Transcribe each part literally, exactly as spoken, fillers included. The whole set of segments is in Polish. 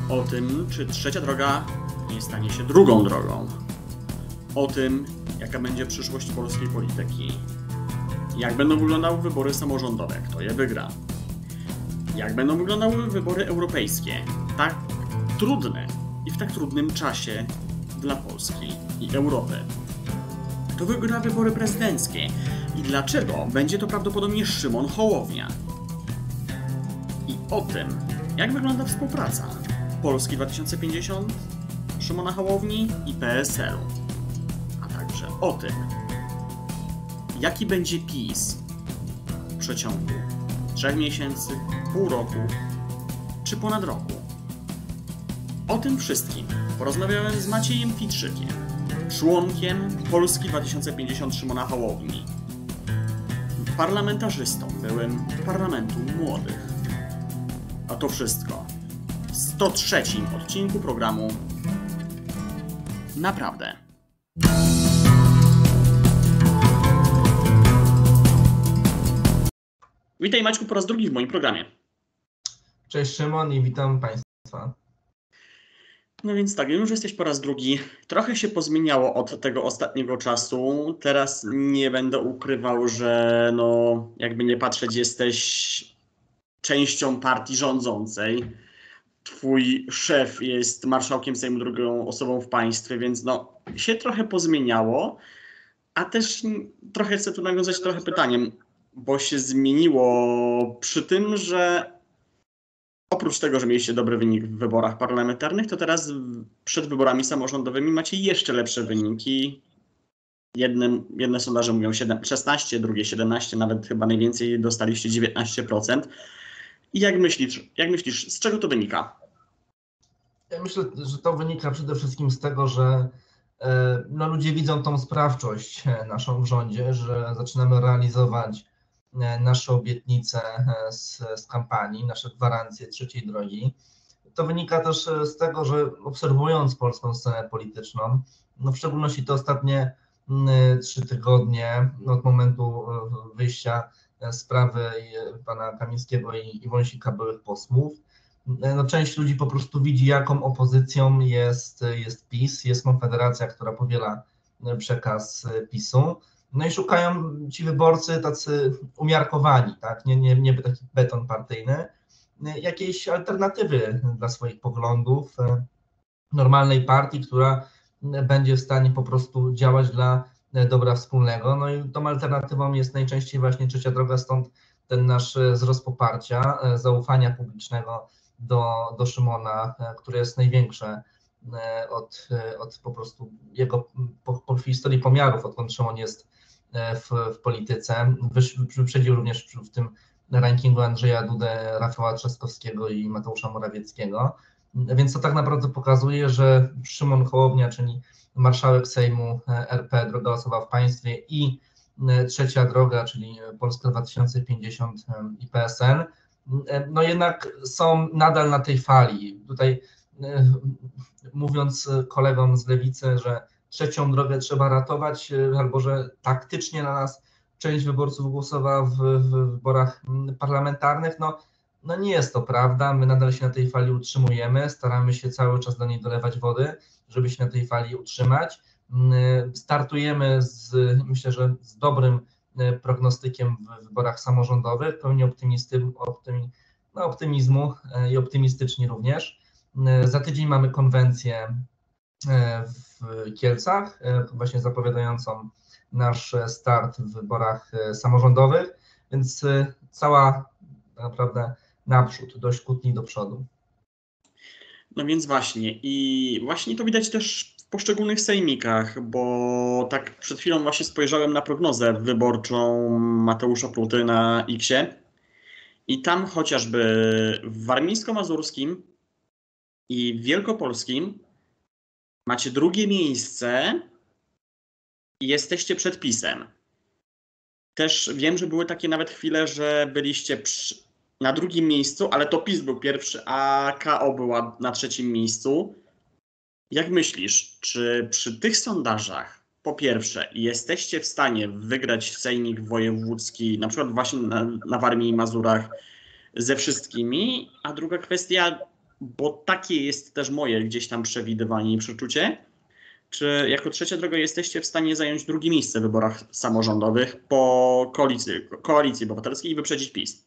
O tym, czy trzecia droga nie stanie się drugą drogą. O tym, jaka będzie przyszłość polskiej polityki. Jak będą wyglądały wybory samorządowe, kto je wygra. Jak będą wyglądały wybory europejskie, tak trudne i w tak trudnym czasie dla Polski i Europy. Kto wygra wybory prezydenckie i dlaczego będzie to prawdopodobnie Szymon Hołownia. I o tym, jak wygląda współpraca Polski dwa tysiące pięćdziesiąt, Szymona Hołowni i P S L u. A także o tym, jaki będzie PiS w przeciągu trzech miesięcy, pół roku czy ponad roku. O tym wszystkim porozmawiałem z Maciejem Fitrzykiem, członkiem Polski dwa tysiące pięćdziesiąt Szymona Hołowni, parlamentarzystą byłym Parlamentu Młodych. A to wszystko w sto trzecim odcinku programu Naprawdę. Witaj Maćku po raz drugi w moim programie. Cześć Szymon i witam Państwa. No więc tak, wiem, że jesteś po raz drugi. Trochę się pozmieniało od tego ostatniego czasu. Teraz nie będę ukrywał, że no jakby nie patrzeć, jesteś częścią partii rządzącej. Twój szef jest marszałkiem Sejmu, drugą osobą w państwie, więc no się trochę pozmieniało. A też trochę chcę tu nawiązać trochę pytaniem, bo się zmieniło przy tym, że oprócz tego, że mieliście dobry wynik w wyborach parlamentarnych, to teraz przed wyborami samorządowymi macie jeszcze lepsze wyniki. Jedne, jedne sondaże mówią szesnaście, drugie siedemnaście, nawet chyba najwięcej dostaliście dziewiętnaście procent. I jak myślisz, jak myślisz, z czego to wynika? Ja myślę, że to wynika przede wszystkim z tego, że no, ludzie widzą tą sprawczość naszą w rządzie, że zaczynamy realizować nasze obietnice z, z kampanii, nasze gwarancje trzeciej drogi. To wynika też z tego, że obserwując polską scenę polityczną, no w szczególności te ostatnie trzy tygodnie od momentu wyjścia sprawy pana Kamińskiego i, i Wąsika, byłych posłów, no część ludzi po prostu widzi, jaką opozycją jest, jest PiS, jest Konfederacja, która powiela przekaz PiSu. No i szukają ci wyborcy tacy umiarkowani, tak? nie, nie, nie taki beton partyjny, jakiejś alternatywy dla swoich poglądów, normalnej partii, która będzie w stanie po prostu działać dla dobra wspólnego. No i tą alternatywą jest najczęściej właśnie trzecia droga, stąd ten nasz wzrost poparcia, zaufania publicznego do, do Szymona, które jest największe od, od po prostu jego po, po historii pomiarów, odkąd Szymon jest w, w polityce. Wyprzedził również w tym rankingu Andrzeja Dudę, Rafała Trzaskowskiego i Mateusza Morawieckiego. Więc to tak naprawdę pokazuje, że Szymon Hołownia, czyli marszałek Sejmu R P, droga osoba w państwie, i trzecia droga, czyli Polska dwa tysiące pięćdziesiąt i P S L, no jednak są nadal na tej fali. Tutaj mówiąc kolegom z lewicy, że trzecią drogę trzeba ratować, albo że taktycznie na nas część wyborców głosowała w, w wyborach parlamentarnych, no, no nie jest to prawda. My nadal się na tej fali utrzymujemy, staramy się cały czas do niej dolewać wody, żeby się na tej fali utrzymać. Startujemy z, myślę, że z dobrym prognostykiem w wyborach samorządowych, pełni optymisty, optymi, no optymizmu i optymistyczni również. Za tydzień mamy konwencję w Kielcach, właśnie zapowiadającą nasz start w wyborach samorządowych, więc cała naprawdę naprzód, dość kłótni do przodu. No więc właśnie i właśnie to widać też w poszczególnych sejmikach, bo tak przed chwilą właśnie spojrzałem na prognozę wyborczą Mateusza Pluty na X-ie i tam chociażby w warmińsko-mazurskim i w wielkopolskim macie drugie miejsce i jesteście przed PiS-em. Też wiem, że były takie nawet chwile, że byliście przy, na drugim miejscu, ale to PiS był pierwszy, a K O była na trzecim miejscu. Jak myślisz, czy przy tych sondażach, po pierwsze, jesteście w stanie wygrać sejmik wojewódzki, na przykład właśnie na, na Warmii i Mazurach, ze wszystkimi? A druga kwestia, bo takie jest też moje gdzieś tam przewidywanie i przeczucie, czy jako trzecia droga jesteście w stanie zająć drugie miejsce w wyborach samorządowych po koalicji, koalicji obywatelskiej i wyprzedzić PiS?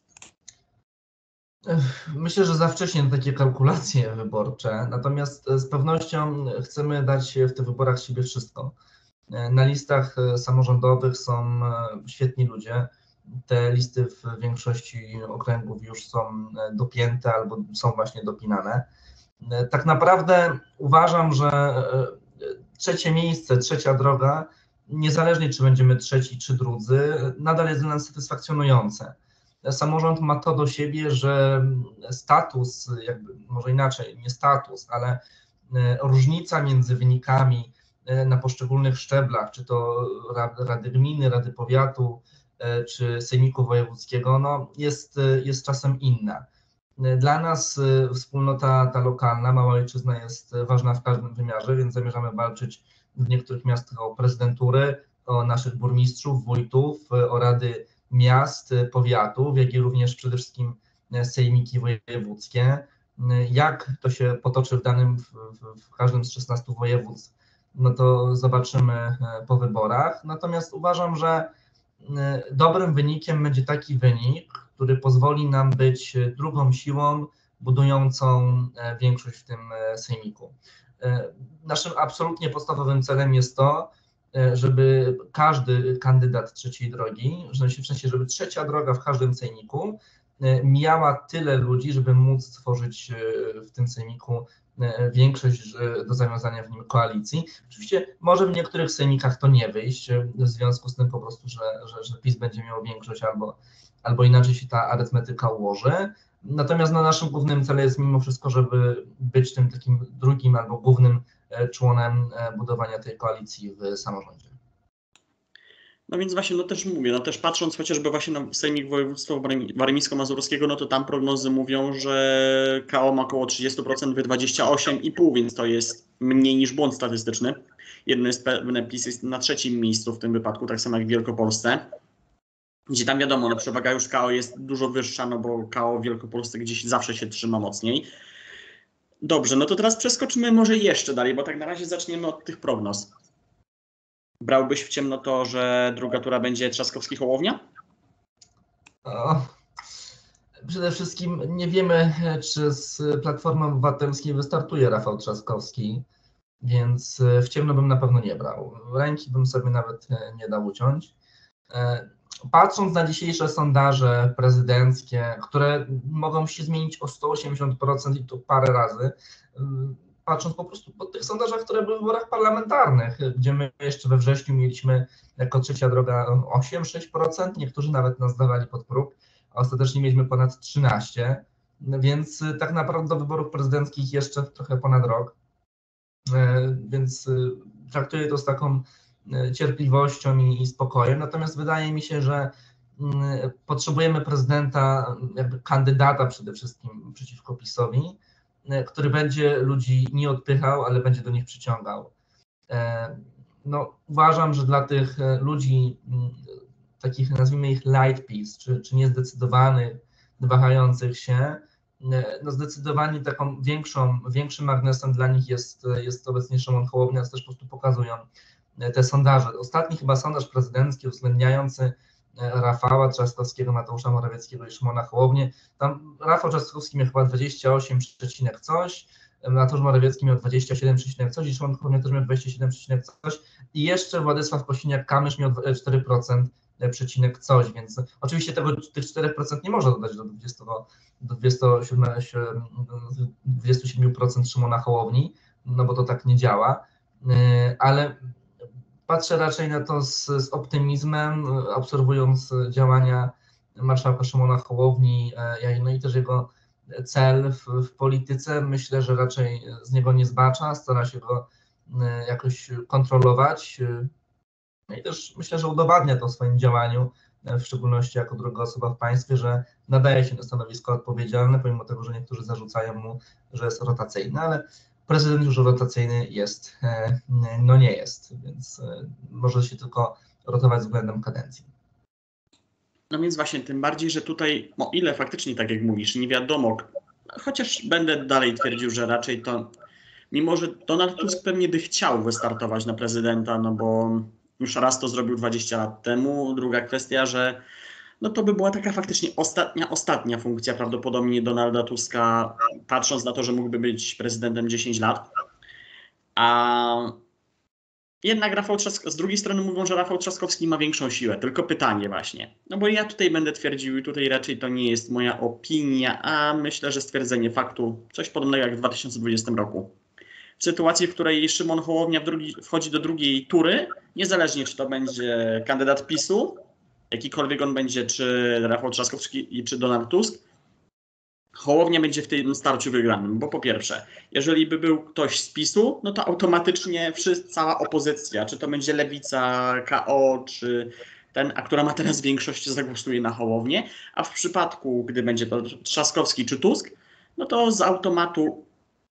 Myślę, że za wcześnie na takie kalkulacje wyborcze, natomiast z pewnością chcemy dać w tych wyborach siebie wszystko. Na listach samorządowych są świetni ludzie. Te listy w większości okręgów już są dopięte albo są właśnie dopinane. Tak naprawdę uważam, że trzecie miejsce, trzecia droga, niezależnie czy będziemy trzeci czy drudzy, nadal jest dla nas satysfakcjonujące. Samorząd ma to do siebie, że status, jakby może inaczej, nie status, ale różnica między wynikami na poszczególnych szczeblach, czy to Rady Gminy, Rady Powiatu, czy Sejmiku Wojewódzkiego, no jest, jest czasem inna. Dla nas wspólnota ta lokalna, mała ojczyzna jest ważna w każdym wymiarze, więc zamierzamy walczyć w niektórych miastach o prezydentury, o naszych burmistrzów, wójtów, o rady miast, powiatów, jak i również przede wszystkim sejmiki wojewódzkie. Jak to się potoczy w danym, w, w, w każdym z szesnastu województw, no to zobaczymy po wyborach. Natomiast uważam, że dobrym wynikiem będzie taki wynik, który pozwoli nam być drugą siłą budującą większość w tym sejmiku. Naszym absolutnie podstawowym celem jest to, żeby każdy kandydat trzeciej drogi, w sensie, żeby trzecia droga w każdym sejmiku miała tyle ludzi, żeby móc stworzyć w tym sejmiku większość do zawiązania w nim koalicji. Oczywiście może w niektórych sejmikach to nie wyjść, w związku z tym po prostu, że, że, że PiS będzie miał większość albo, albo inaczej się ta arytmetyka ułoży. Natomiast no, naszym głównym celem jest mimo wszystko, żeby być tym takim drugim albo głównym członem budowania tej koalicji w samorządzie. No więc właśnie, no też mówię, no też patrząc chociażby właśnie na Sejmik Województwa Warmińsko-Mazurskiego, no to tam prognozy mówią, że K O ma około trzydzieści procent, wy dwadzieścia osiem i pół, więc to jest mniej niż błąd statystyczny. Jedno jest pewne, PiS jest na trzecim miejscu w tym wypadku, tak samo jak w Wielkopolsce, gdzie tam wiadomo, no przewaga już K O jest dużo wyższa, no bo K O w Wielkopolsce gdzieś zawsze się trzyma mocniej. Dobrze, no to teraz przeskoczmy może jeszcze dalej, bo tak na razie zaczniemy od tych prognoz. Brałbyś w ciemno to, że druga tura będzie Trzaskowski-Hołownia? O, przede wszystkim nie wiemy, czy z Platformy Obywatelskiej wystartuje Rafał Trzaskowski, więc w ciemno bym na pewno nie brał. Ręki bym sobie nawet nie dał uciąć. Patrząc na dzisiejsze sondaże prezydenckie, które mogą się zmienić o sto osiemdziesiąt procent i to parę razy, patrząc po prostu po tych sondażach, które były w wyborach parlamentarnych, gdzie my jeszcze we wrześniu mieliśmy jako trzecia droga osiem do sześciu procent, niektórzy nawet nas dawali pod próg, a ostatecznie mieliśmy ponad trzynaście procent, więc tak naprawdę do wyborów prezydenckich jeszcze trochę ponad rok, więc traktuję to z taką cierpliwością i, i spokojem, natomiast wydaje mi się, że potrzebujemy prezydenta, jakby kandydata przede wszystkim przeciwko PiS-owi, który będzie ludzi nie odpychał, ale będzie do nich przyciągał. No, uważam, że dla tych ludzi, takich nazwijmy ich light PiS, czy, czy niezdecydowanych, wahających się, no zdecydowanie taką większą, większym magnesem dla nich jest, jest obecnie Szymon Hołownia, co też po prostu pokazują te sondaże. Ostatni chyba sondaż prezydencki uwzględniający Rafała Trzaskowskiego, Mateusza Morawieckiego i Szymona Hołownię. Tam Rafał Trzaskowski miał chyba dwadzieścia osiem przecinek coś, Mateusz Morawiecki miał dwadzieścia siedem przecinek coś i Szymon Hołownia też miał dwadzieścia siedem przecinek coś i jeszcze Władysław Kosiniak-Kamysz miał cztery procent przecinek coś, więc oczywiście tego, tych cztery procent nie można dodać do dwudziestu siedmiu procent Szymona Hołowni, no bo to tak nie działa, ale patrzę raczej na to z, z optymizmem, obserwując działania marszałka Szymona Hołowni, no i też jego cel w, w polityce. Myślę, że raczej z niego nie zbacza, stara się go jakoś kontrolować. No i też myślę, że udowadnia to w swoim działaniu, w szczególności jako druga osoba w państwie, że nadaje się na stanowisko odpowiedzialne, pomimo tego, że niektórzy zarzucają mu, że jest rotacyjny, ale prezydent już rotacyjny jest, no nie jest, więc może się tylko rotować względem kadencji. No więc właśnie, tym bardziej, że tutaj, o ile faktycznie, tak jak mówisz, nie wiadomo, chociaż będę dalej twierdził, że raczej to, mimo że Donald Tusk pewnie by chciał wystartować na prezydenta, no bo już raz to zrobił dwadzieścia lat temu. Druga kwestia, że no to by była taka faktycznie ostatnia, ostatnia funkcja prawdopodobnie Donalda Tuska, patrząc na to, że mógłby być prezydentem dziesięć lat. A jednak Rafał Trzaskowski, z drugiej strony mówią, że Rafał Trzaskowski ma większą siłę. Tylko pytanie właśnie. No bo ja tutaj będę twierdził i tutaj raczej to nie jest moja opinia, a myślę, że stwierdzenie faktu, coś podobnego jak w dwa tysiące dwudziestym roku. W sytuacji, w której Szymon Hołownia w drugi, wchodzi do drugiej tury, niezależnie czy to będzie kandydat PiSu, jakikolwiek on będzie, czy Rafał Trzaskowski, czy Donald Tusk, Hołownia będzie w tym starciu wygranym, bo po pierwsze, jeżeli by był ktoś z PiSu, no to automatycznie wszyscy, cała opozycja, czy to będzie Lewica, K O, czy ten, a która ma teraz większość, zagłosuje na Hołownię, a w przypadku, gdy będzie to Trzaskowski czy Tusk, no to z automatu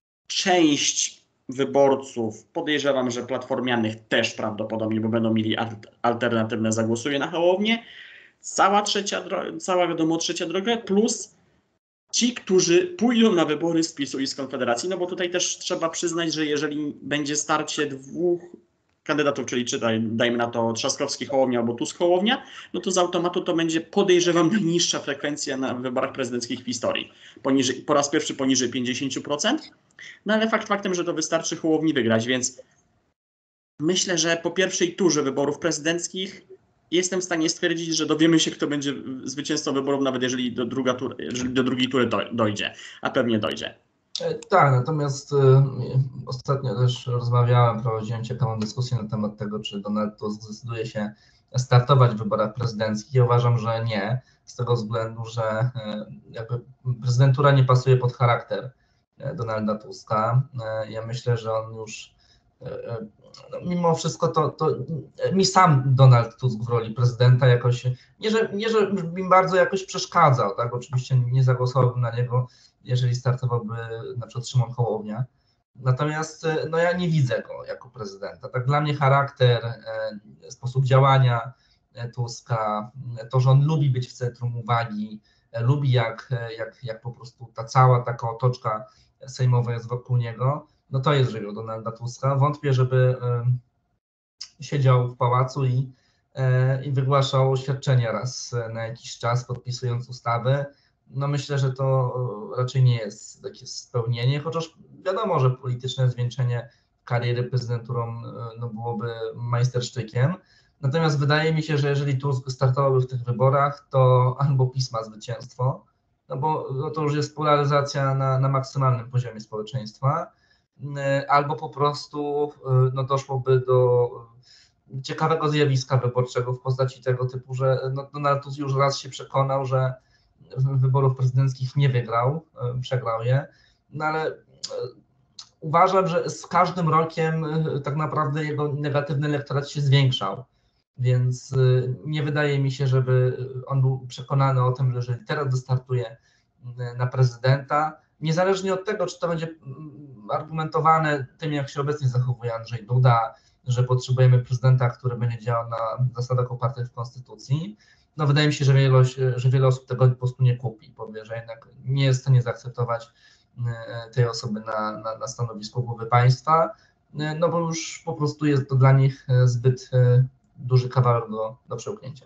część wyborców, podejrzewam, że platformianych też prawdopodobnie, bo będą mieli alternatywne, zagłosuje na Hołownię, cała trzecia, cała wiadomo trzecia droga, plus ci, którzy pójdą na wybory z PiSu i z Konfederacji, no bo tutaj też trzeba przyznać, że jeżeli będzie starcie dwóch kandydatów, czyli czy daj, dajmy na to Trzaskowski Hołownia albo Tusk Hołownia, no to z automatu to będzie, podejrzewam, najniższa frekwencja na wyborach prezydenckich w historii. Poniżej, po raz pierwszy poniżej pięćdziesiąt procent, no ale fakt faktem, że to wystarczy Hołowni wygrać, więc myślę, że po pierwszej turze wyborów prezydenckich jestem w stanie stwierdzić, że dowiemy się, kto będzie zwycięzcą wyborów, nawet jeżeli do, druga tur, jeżeli do drugiej tury dojdzie, a pewnie dojdzie. Tak, natomiast y, ostatnio też rozmawiałem, prowadziłem ciekawą dyskusję na temat tego, czy Donald Tusk zdecyduje się startować w wyborach prezydenckich. Ja uważam, że nie, z tego względu, że y, jakby prezydentura nie pasuje pod charakter Donalda Tuska. Y, ja myślę, że on już no, mimo wszystko to, to mi sam Donald Tusk w roli prezydenta jakoś, nie że, nie, że mi bardzo jakoś przeszkadzał, tak, oczywiście nie zagłosowałbym na niego, jeżeli startowałby na przykład Szymon Hołownia, natomiast no ja nie widzę go jako prezydenta, tak, dla mnie charakter, sposób działania Tuska, to, że on lubi być w centrum uwagi, lubi jak, jak, jak po prostu ta cała taka otoczka sejmowa jest wokół niego, no to jest żywioł Donalda Tuska. Wątpię, żeby y, siedział w pałacu i, y, i wygłaszał oświadczenia raz na jakiś czas, podpisując ustawy. No myślę, że to raczej nie jest takie spełnienie, chociaż wiadomo, że polityczne zwieńczenie kariery prezydenturą y, no byłoby majstersztykiem. Natomiast wydaje mi się, że jeżeli Tusk startowałby w tych wyborach, to albo PiS ma zwycięstwo, no bo no to już jest polaryzacja na, na maksymalnym poziomie społeczeństwa, albo po prostu no, doszłoby do ciekawego zjawiska wyborczego w postaci tego typu, że no, Donald Tusk już raz się przekonał, że wyborów prezydenckich nie wygrał, przegrał je, no ale uważam, że z każdym rokiem tak naprawdę jego negatywny elektorat się zwiększał, więc nie wydaje mi się, żeby on był przekonany o tym, że jeżeli teraz wystartuje na prezydenta, niezależnie od tego, czy to będzie argumentowane tym, jak się obecnie zachowuje Andrzej Duda, że potrzebujemy prezydenta, który będzie działał na zasadach opartych w konstytucji, no wydaje mi się, że wiele, że wiele osób tego po prostu nie kupi, powie, że jednak nie jest w stanie zaakceptować tej osoby na, na, na stanowisku głowy państwa, no bo już po prostu jest to dla nich zbyt duży kawałek do, do przełknięcia.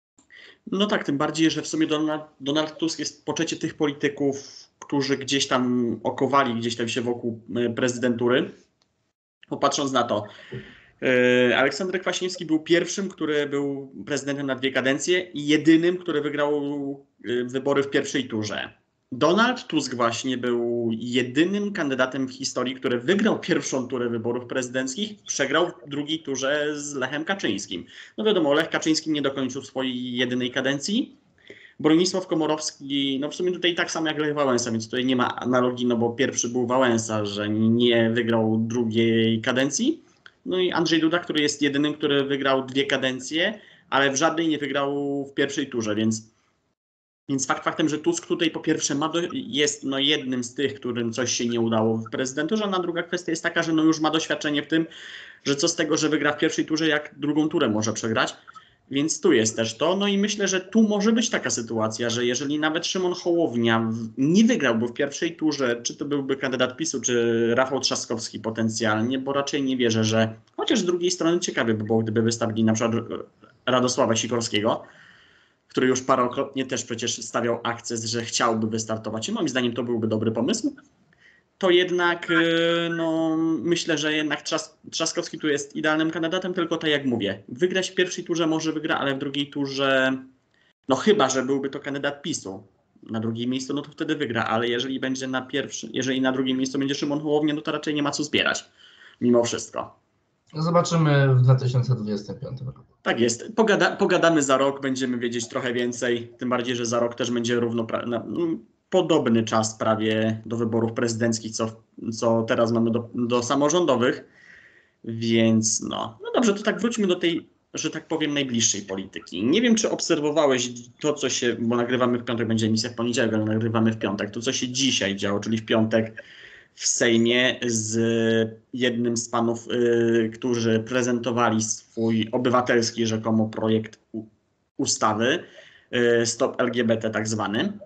No tak, tym bardziej, że w sumie Donald, Donald Tusk jest poczecie tych polityków, którzy gdzieś tam okowali, gdzieś tam się wokół prezydentury. Popatrząc na to, Aleksander Kwaśniewski był pierwszym, który był prezydentem na dwie kadencje i jedynym, który wygrał wybory w pierwszej turze. Donald Tusk właśnie był jedynym kandydatem w historii, który wygrał pierwszą turę wyborów prezydenckich, przegrał w drugiej turze z Lechem Kaczyńskim. No wiadomo, Lech Kaczyński nie dokończył swojej jedynej kadencji. Bronisław Komorowski, no w sumie tutaj tak samo jak Lech Wałęsa, więc tutaj nie ma analogii, no bo pierwszy był Wałęsa, że nie wygrał drugiej kadencji. No i Andrzej Duda, który jest jedynym, który wygrał dwie kadencje, ale w żadnej nie wygrał w pierwszej turze, więc Więc fakt faktem, że Tusk tutaj po pierwsze ma do, jest no jednym z tych, którym coś się nie udało w prezydenturze, a druga kwestia jest taka, że no już ma doświadczenie w tym, że co z tego, że wygra w pierwszej turze, jak drugą turę może przegrać. Więc tu jest też to. No i myślę, że tu może być taka sytuacja, że jeżeli nawet Szymon Hołownia nie wygrałby w pierwszej turze, czy to byłby kandydat PiSu, czy Rafał Trzaskowski potencjalnie, bo raczej nie wierzę, że... Chociaż z drugiej strony ciekawie by było, gdyby wystawili na przykład Radosława Sikorskiego, który już parokrotnie też przecież stawiał akces, że chciałby wystartować. I moim zdaniem to byłby dobry pomysł. To jednak no, myślę, że jednak Trzas Trzaskowski tu jest idealnym kandydatem, tylko tak jak mówię, wygrać w pierwszej turze może wygra, ale w drugiej turze, no chyba, że byłby to kandydat PiSu na drugim miejscu, no to wtedy wygra, ale jeżeli będzie na pierwszym, jeżeli na drugim miejscu będzie Szymon Hołownia, no to raczej nie ma co zbierać, mimo wszystko. Zobaczymy w dwa tysiące dwudziestym piątym roku. Tak jest. Pogada pogadamy za rok, będziemy wiedzieć trochę więcej, tym bardziej, że za rok też będzie równoprawny. Podobny czas prawie do wyborów prezydenckich, co, co teraz mamy do, do samorządowych, więc no, no dobrze, to tak wróćmy do tej, że tak powiem, najbliższej polityki. Nie wiem, czy obserwowałeś to, co się, bo nagrywamy w piątek, będzie emisja w poniedziałek, ale nagrywamy w piątek, to co się dzisiaj działo, czyli w piątek w Sejmie z jednym z panów, y, którzy prezentowali swój obywatelski rzekomo projekt u, ustawy, y, Stop L G B T tak zwany.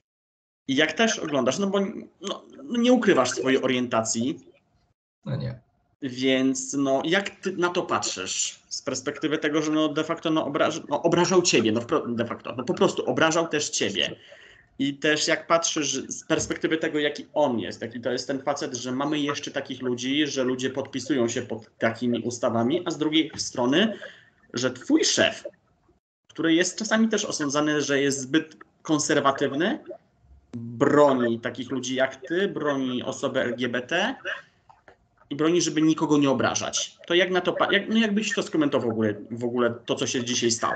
I jak też oglądasz, no bo no, nie ukrywasz swojej orientacji. No nie. Więc no, jak ty na to patrzysz z perspektywy tego, że no de facto no, obraż, no, obrażał ciebie, no de facto, no po prostu obrażał też ciebie. I też jak patrzysz z perspektywy tego, jaki on jest, jaki to jest ten facet, że mamy jeszcze takich ludzi, że ludzie podpisują się pod takimi ustawami, a z drugiej strony, że twój szef, który jest czasami też osądzany, że jest zbyt konserwatywny, broni takich ludzi jak ty, broni osoby L G B T i broni, żeby nikogo nie obrażać. To jak na to, jak, no jakbyś to skomentował w ogóle, w ogóle to, co się dzisiaj stało?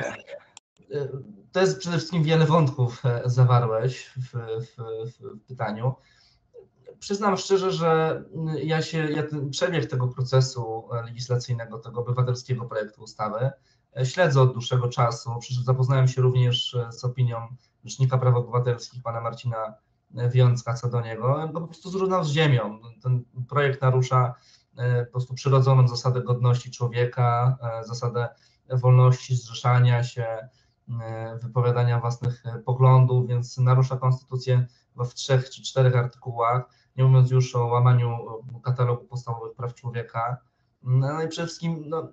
To jest przede wszystkim wiele wątków zawarłeś w, w, w pytaniu. Przyznam szczerze, że ja się, ja ten przebieg tego procesu legislacyjnego, tego obywatelskiego projektu ustawy śledzę od dłuższego czasu. Przecież zapoznałem się również z opinią Rzecznika Praw Obywatelskich, pana Marcina Wiącka, co do niego. Go po prostu zrównał z ziemią. Ten projekt narusza po prostu przyrodzoną zasadę godności człowieka, zasadę wolności zrzeszania się, wypowiadania własnych poglądów, więc narusza konstytucję w trzech czy czterech artykułach, nie mówiąc już o łamaniu katalogu podstawowych praw człowieka. No i przede wszystkim no,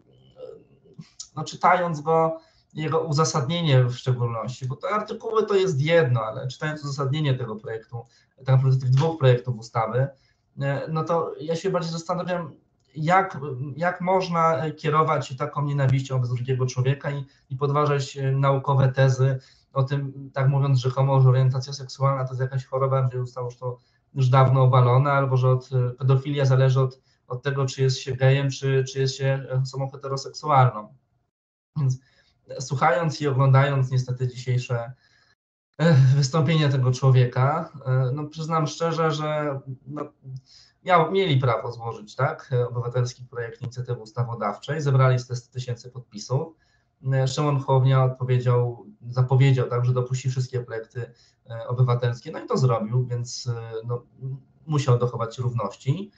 no, czytając go, jego uzasadnienie w szczególności, bo te artykuły to jest jedno, ale czytając uzasadnienie tego projektu, tak naprawdę tych dwóch projektów ustawy, no to ja się bardziej zastanawiam, jak, jak można kierować taką nienawiścią wobec drugiego człowieka i, i podważać naukowe tezy o tym, tak mówiąc rzekomo, że orientacja seksualna to jest jakaś choroba, gdzie zostało już to już dawno obalone, albo że od, pedofilia zależy od, od tego, czy jest się gejem, czy, czy jest się osobą heteroseksualną. Więc słuchając i oglądając niestety dzisiejsze wystąpienie tego człowieka, no przyznam szczerze, że no, miał, mieli prawo złożyć tak, obywatelski projekt inicjatywy ustawodawczej, zebrali sto tysięcy podpisów. Szymon Hołownia odpowiedział, zapowiedział, tak, że dopuści wszystkie projekty obywatelskie, no i to zrobił, więc no, musiał dochować równości,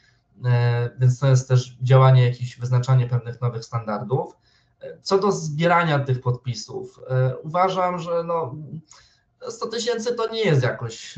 więc to jest też działanie, jakieś wyznaczanie pewnych nowych standardów. Co do zbierania tych podpisów, uważam, że no, sto tysięcy to nie jest jakoś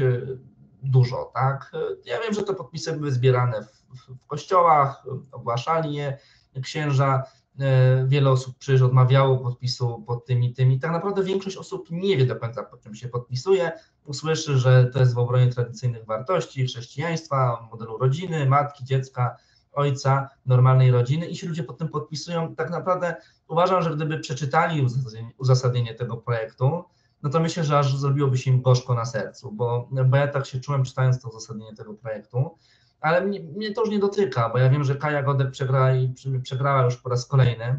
dużo, tak? Ja wiem, że te podpisy były zbierane w, w, w kościołach, ogłaszali je księża, wiele osób przecież odmawiało podpisu pod tymi, tymi. Tak naprawdę większość osób nie wie do końca, pod czym się podpisuje, usłyszy, że to jest w obronie tradycyjnych wartości, chrześcijaństwa, modelu rodziny, matki, dziecka, ojca, normalnej rodziny i się ludzie pod tym podpisują. Tak naprawdę uważam, że gdyby przeczytali uzasadnienie, uzasadnienie tego projektu, no to myślę, że aż zrobiłoby się im gorzko na sercu, bo, bo ja tak się czułem czytając to uzasadnienie tego projektu, ale mnie, mnie to już nie dotyka, bo ja wiem, że Kaja Godek przegrała, i, przegrała już po raz kolejny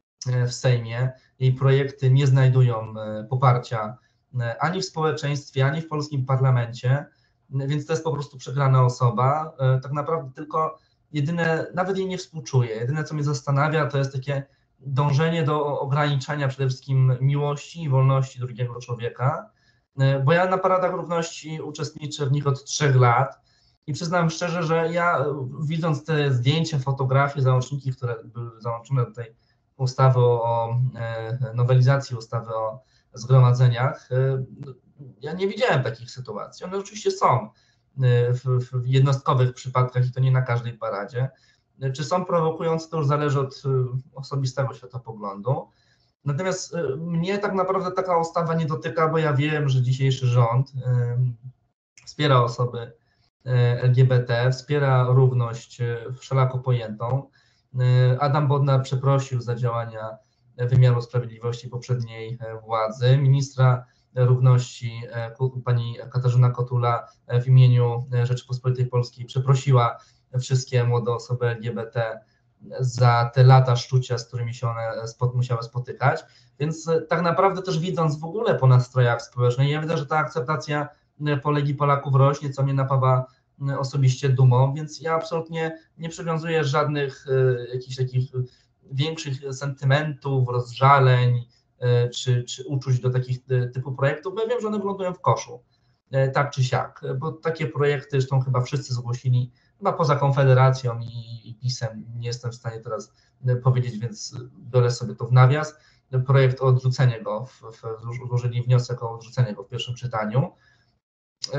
w Sejmie. Jej projekty nie znajdują poparcia ani w społeczeństwie, ani w polskim parlamencie, więc to jest po prostu przegrana osoba. Tak naprawdę tylko jedyne, nawet jej nie współczuję, jedyne co mnie zastanawia to jest takie dążenie do ograniczania przede wszystkim miłości i wolności drugiego człowieka, bo ja na Paradach Równości uczestniczę w nich od trzech lat i przyznam szczerze, że ja widząc te zdjęcia, fotografie, załączniki, które były załączone do tej ustawy o nowelizacji ustawy o zgromadzeniach, ja nie widziałem takich sytuacji. One oczywiście są w, w jednostkowych przypadkach i to nie na każdej paradzie. Czy są prowokujące, to już zależy od osobistego światopoglądu. Natomiast mnie tak naprawdę taka ustawa nie dotyka, bo ja wiem, że dzisiejszy rząd wspiera osoby L G B T, wspiera równość wszelako pojętą. Adam Bodnar przeprosił za działania wymiaru sprawiedliwości poprzedniej władzy. Ministra równości pani Katarzyna Kotula w imieniu Rzeczypospolitej Polskiej przeprosiła wszystkie młode osoby L G B T za te lata szczucia, z którymi się one spod, musiały spotykać. Więc tak naprawdę też widząc w ogóle po nastrojach społecznych, ja widzę, że ta akceptacja Polek i Polaków rośnie, co mnie napawa osobiście dumą, więc ja absolutnie nie przywiązuję żadnych y, jakichś takich większych sentymentów, rozżaleń y, czy, czy uczuć do takich y, typu projektów, bo ja wiem, że one wylądują w koszu, y, tak czy siak, bo takie projekty zresztą chyba wszyscy zgłosili, chyba poza Konfederacją i, i PiS-em, nie jestem w stanie teraz y, powiedzieć, więc biorę sobie to w nawias, projekt o odrzucenie go, w, w, złożyli wniosek o odrzucenie go w pierwszym czytaniu. Y,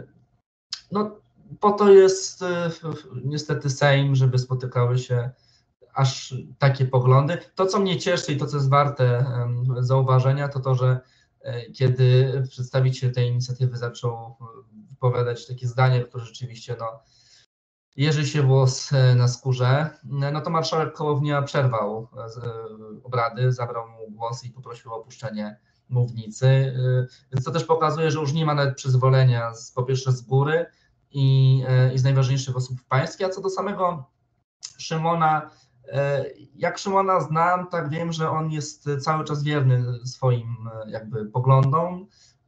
no po to jest niestety Sejm, żeby spotykały się aż takie poglądy. To, co mnie cieszy i to, co jest warte zauważenia, to to, że kiedy przedstawiciel tej inicjatywy zaczął wypowiadać takie zdanie, które rzeczywiście no, jeży się włos na skórze, no to marszałek Hołownia przerwał obrady, zabrał mu głos i poprosił o opuszczenie mównicy. Więc to też pokazuje, że już nie ma nawet przyzwolenia z, po pierwsze z góry, I, i z najważniejszych osób w państwie, a co do samego Szymona, jak Szymona znam, tak wiem, że on jest cały czas wierny swoim jakby poglądom,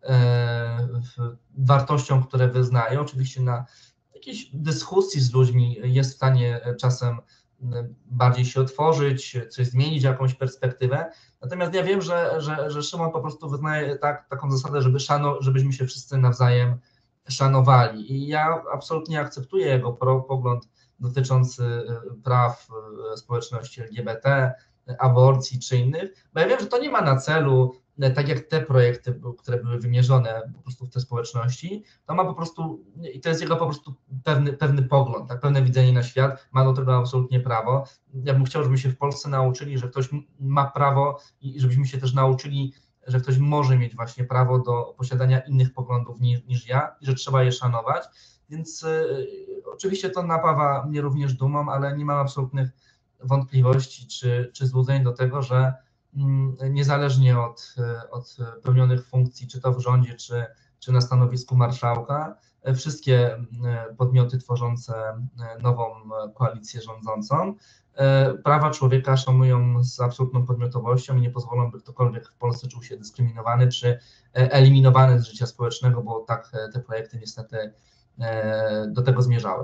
wartościom, które wyznaje. Oczywiście na jakiejś dyskusji z ludźmi jest w stanie czasem bardziej się otworzyć, coś zmienić, jakąś perspektywę. Natomiast ja wiem, że, że, że Szymon po prostu wyznaje tak, taką zasadę, żeby szano, żebyśmy się wszyscy nawzajem szanowali. I ja absolutnie akceptuję jego pogląd dotyczący praw społeczności L G B T, aborcji czy innych, bo ja wiem, że to nie ma na celu, tak jak te projekty, które były wymierzone po prostu w te społeczności, to ma po prostu, i to jest jego po prostu pewny, pewny pogląd, tak, pewne widzenie na świat, ma do tego absolutnie prawo. Ja bym chciał, żebyśmy się w Polsce nauczyli, że ktoś ma prawo i żebyśmy się też nauczyli, że ktoś może mieć właśnie prawo do posiadania innych poglądów niż, niż ja i że trzeba je szanować, więc y, oczywiście to napawa mnie również dumą, ale nie mam absolutnych wątpliwości czy, czy złudzeń do tego, że y, niezależnie od, od pełnionych funkcji, czy to w rządzie, czy, czy na stanowisku marszałka, y, wszystkie y, podmioty tworzące y, nową koalicję rządzącą prawa człowieka szanują z absolutną podmiotowością i nie pozwolą, by ktokolwiek w Polsce czuł się dyskryminowany czy eliminowany z życia społecznego, bo tak te projekty niestety do tego zmierzały.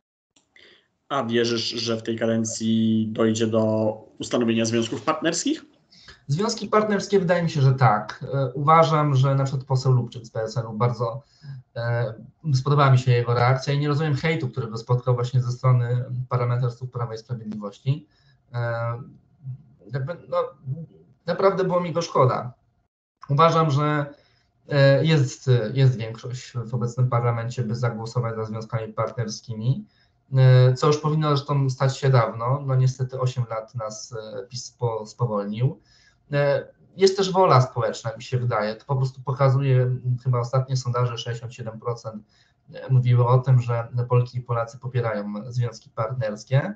A wierzysz, że w tej kadencji dojdzie do ustanowienia związków partnerskich? Związki partnerskie wydaje mi się, że tak. Uważam, że na przykład poseł Lubczyk z P S L u bardzo e, spodobała mi się jego reakcja i nie rozumiem hejtu, którego spotkał właśnie ze strony parlamentarzystów Prawa i Sprawiedliwości. E, jakby, no, naprawdę było mi go szkoda. Uważam, że e, jest, jest większość w obecnym parlamencie, by zagłosować za związkami partnerskimi, e, co już powinno zresztą stać się dawno. No niestety osiem lat nas PiS spowolnił. Jest też wola społeczna, mi się wydaje. To po prostu pokazuje, chyba ostatnie sondaże, sześćdziesiąt siedem procent mówiły o tym, że Polki i Polacy popierają związki partnerskie.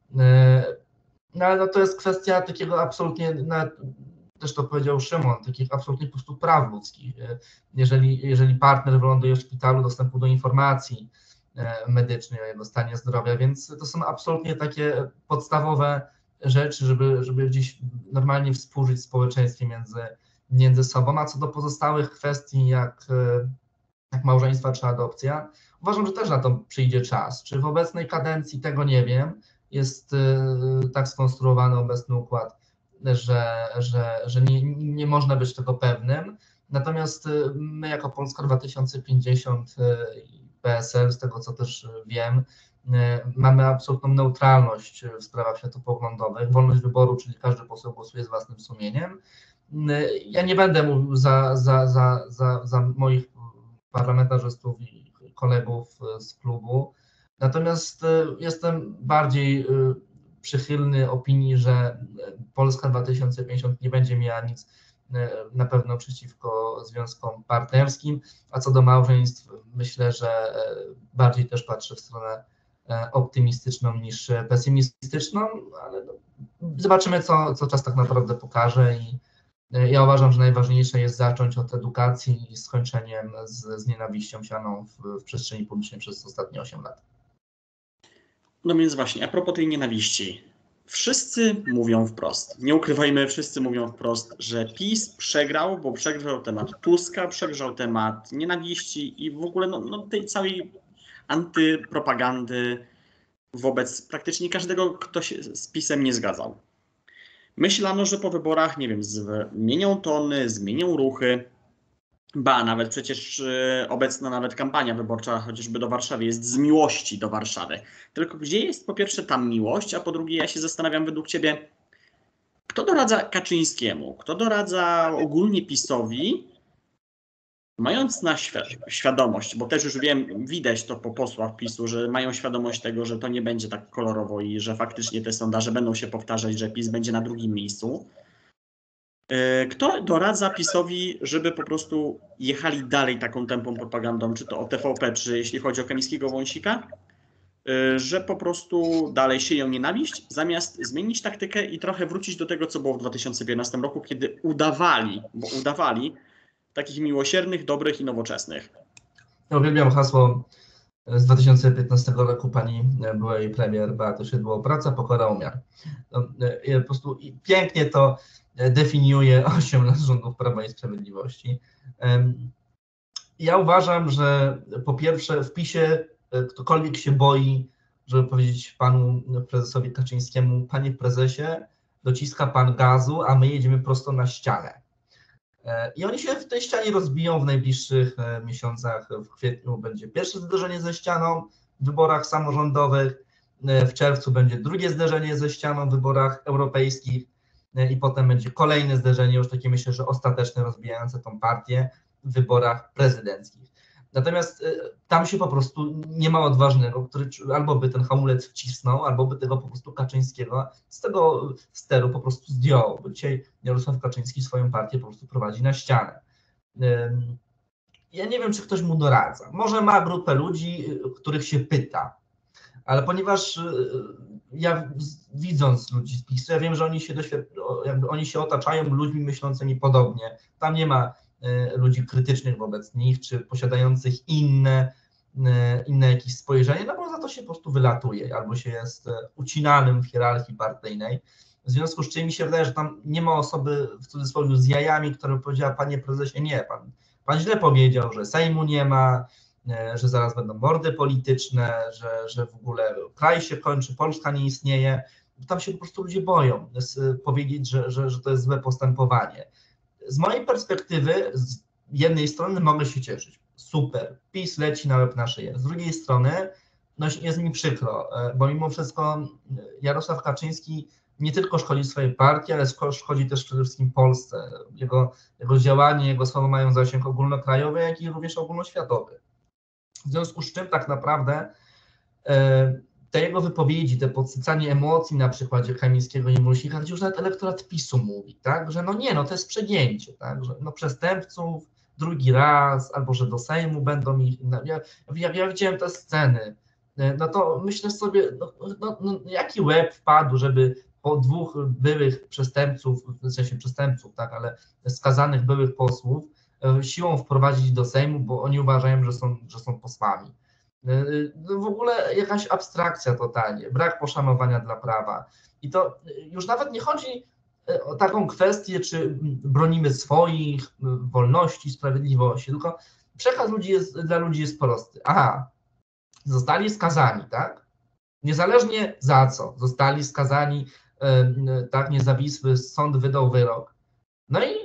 No ale no to jest kwestia takiego absolutnie, nawet też to powiedział Szymon, takich absolutnie po prostu praw ludzkich. Jeżeli, jeżeli partner wyląduje w szpitalu, dostępu do informacji medycznej o jego stanie zdrowia, więc to są absolutnie takie podstawowe rzeczy, żeby, żeby gdzieś normalnie współżyć w społeczeństwie między, między sobą, a co do pozostałych kwestii jak, jak małżeństwa czy adopcja, uważam, że też na to przyjdzie czas. Czy w obecnej kadencji, tego nie wiem, jest tak skonstruowany obecny układ, że, że, że nie, nie można być tego pewnym, natomiast my jako Polska dwa tysiące pięćdziesiąt i P S L, z tego co też wiem, mamy absolutną neutralność w sprawach światopoglądowych, wolność wyboru, czyli każdy poseł głosuje z własnym sumieniem. Ja nie będę mówił za, za, za, za, za moich parlamentarzystów i kolegów z klubu, natomiast jestem bardziej przychylny opinii, że Polska dwa tysiące pięćdziesiąt nie będzie miała nic na pewno przeciwko związkom partnerskim, a co do małżeństw myślę, że bardziej też patrzę w stronę optymistyczną niż pesymistyczną, ale zobaczymy, co, co czas tak naprawdę pokaże i ja uważam, że najważniejsze jest zacząć od edukacji i skończeniem z, z nienawiścią sianą w, w przestrzeni publicznej przez ostatnie osiem lat. No więc właśnie, a propos tej nienawiści. Wszyscy mówią wprost, nie ukrywajmy, wszyscy mówią wprost, że PiS przegrał, bo przegrał temat Tuska, przegrał temat nienawiści i w ogóle no, no tej całej antypropagandy wobec praktycznie każdego, kto się z PiS-em nie zgadzał. Myślano, że po wyborach, nie wiem, zmienią tony, zmienią ruchy, ba, nawet przecież obecna nawet kampania wyborcza, chociażby do Warszawy, jest z miłości do Warszawy. Tylko gdzie jest po pierwsze tam miłość, a po drugie ja się zastanawiam według ciebie, kto doradza Kaczyńskiemu, kto doradza ogólnie PiS-owi, mając na świadomość, bo też już wiem, widać to po posłach PiS-u, że mają świadomość tego, że to nie będzie tak kolorowo i że faktycznie te sondaże będą się powtarzać, że PiS będzie na drugim miejscu. Kto doradza PiS-owi, żeby po prostu jechali dalej taką tempą propagandą, czy to o T V P, czy jeśli chodzi o Kamińskiego-Wąsika, że po prostu dalej sieją nienawiść, zamiast zmienić taktykę i trochę wrócić do tego, co było w dwa tysiące piętnastym roku, kiedy udawali, bo udawali takich miłosiernych, dobrych i nowoczesnych. Ja uwielbiam hasło z dwa tysiące piętnastego roku pani byłej premier Beaty Szydło, praca, pokora, umiar. No, po prostu pięknie to definiuje osiem lat rządów Prawa i Sprawiedliwości. Ja uważam, że po pierwsze w PiS-ie ktokolwiek się boi, żeby powiedzieć panu prezesowi Kaczyńskiemu, panie prezesie, dociska pan gazu, a my jedziemy prosto na ścianę. I oni się w tej ścianie rozbiją w najbliższych miesiącach. W kwietniu będzie pierwsze zderzenie ze ścianą w wyborach samorządowych, w czerwcu będzie drugie zderzenie ze ścianą w wyborach europejskich i potem będzie kolejne zderzenie, już takie myślę, że ostateczne, rozbijające tą partię w wyborach prezydenckich. Natomiast tam się po prostu nie ma odważnego, który albo by ten hamulec wcisnął, albo by tego po prostu Kaczyńskiego z tego steru po prostu zdjął, bo dzisiaj Jarosław Kaczyński swoją partię po prostu prowadzi na ścianę. Ja nie wiem, czy ktoś mu doradza. Może ma grupę ludzi, których się pyta, ale ponieważ ja widząc ludzi z PiS-u, ja wiem, że oni się, jakby oni się otaczają ludźmi myślącymi podobnie. Tam nie ma ludzi krytycznych wobec nich, czy posiadających inne, inne jakieś spojrzenie, no bo za to się po prostu wylatuje, albo się jest ucinanym w hierarchii partyjnej. W związku z czym mi się wydaje, że tam nie ma osoby w cudzysłowie z jajami, która by powiedziała, panie prezesie, nie, pan, pan źle powiedział, że Sejmu nie ma, że zaraz będą mordy polityczne, że, że w ogóle kraj się kończy, Polska nie istnieje. Tam się po prostu ludzie boją powiedzieć, że, że, że to jest złe postępowanie. Z mojej perspektywy, z jednej strony mogę się cieszyć, super, PiS leci na łeb na szyję. Z drugiej strony, no jest mi przykro, bo mimo wszystko Jarosław Kaczyński nie tylko szkodzi swojej partii, ale szkodzi też przede wszystkim Polsce. Jego, jego działanie, jego słowa mają zasięg ogólnokrajowy, jak i również ogólnoświatowy. W związku z czym tak naprawdę te jego wypowiedzi, te podsycanie emocji na przykładzie Kamińskiego i Wąsika, gdzie już nawet elektorat PiS-u mówi, tak, że no nie, no to jest przegięcie, tak, że no przestępców drugi raz, albo że do Sejmu będą ich, no, ja, ja, ja widziałem te sceny, no to myślę sobie, no, no, no jaki łeb wpadł, żeby po dwóch byłych przestępców, w sensie przestępców, tak, ale skazanych byłych posłów siłą wprowadzić do Sejmu, bo oni uważają, że są, że są posłami. W ogóle jakaś abstrakcja totalnie, brak poszanowania dla prawa. I to już nawet nie chodzi o taką kwestię, czy bronimy swoich wolności, sprawiedliwości, tylko przekaz ludzi jest, dla ludzi jest prosty. Aha, zostali skazani, tak? Niezależnie za co, zostali skazani, tak, niezawisły sąd wydał wyrok. No i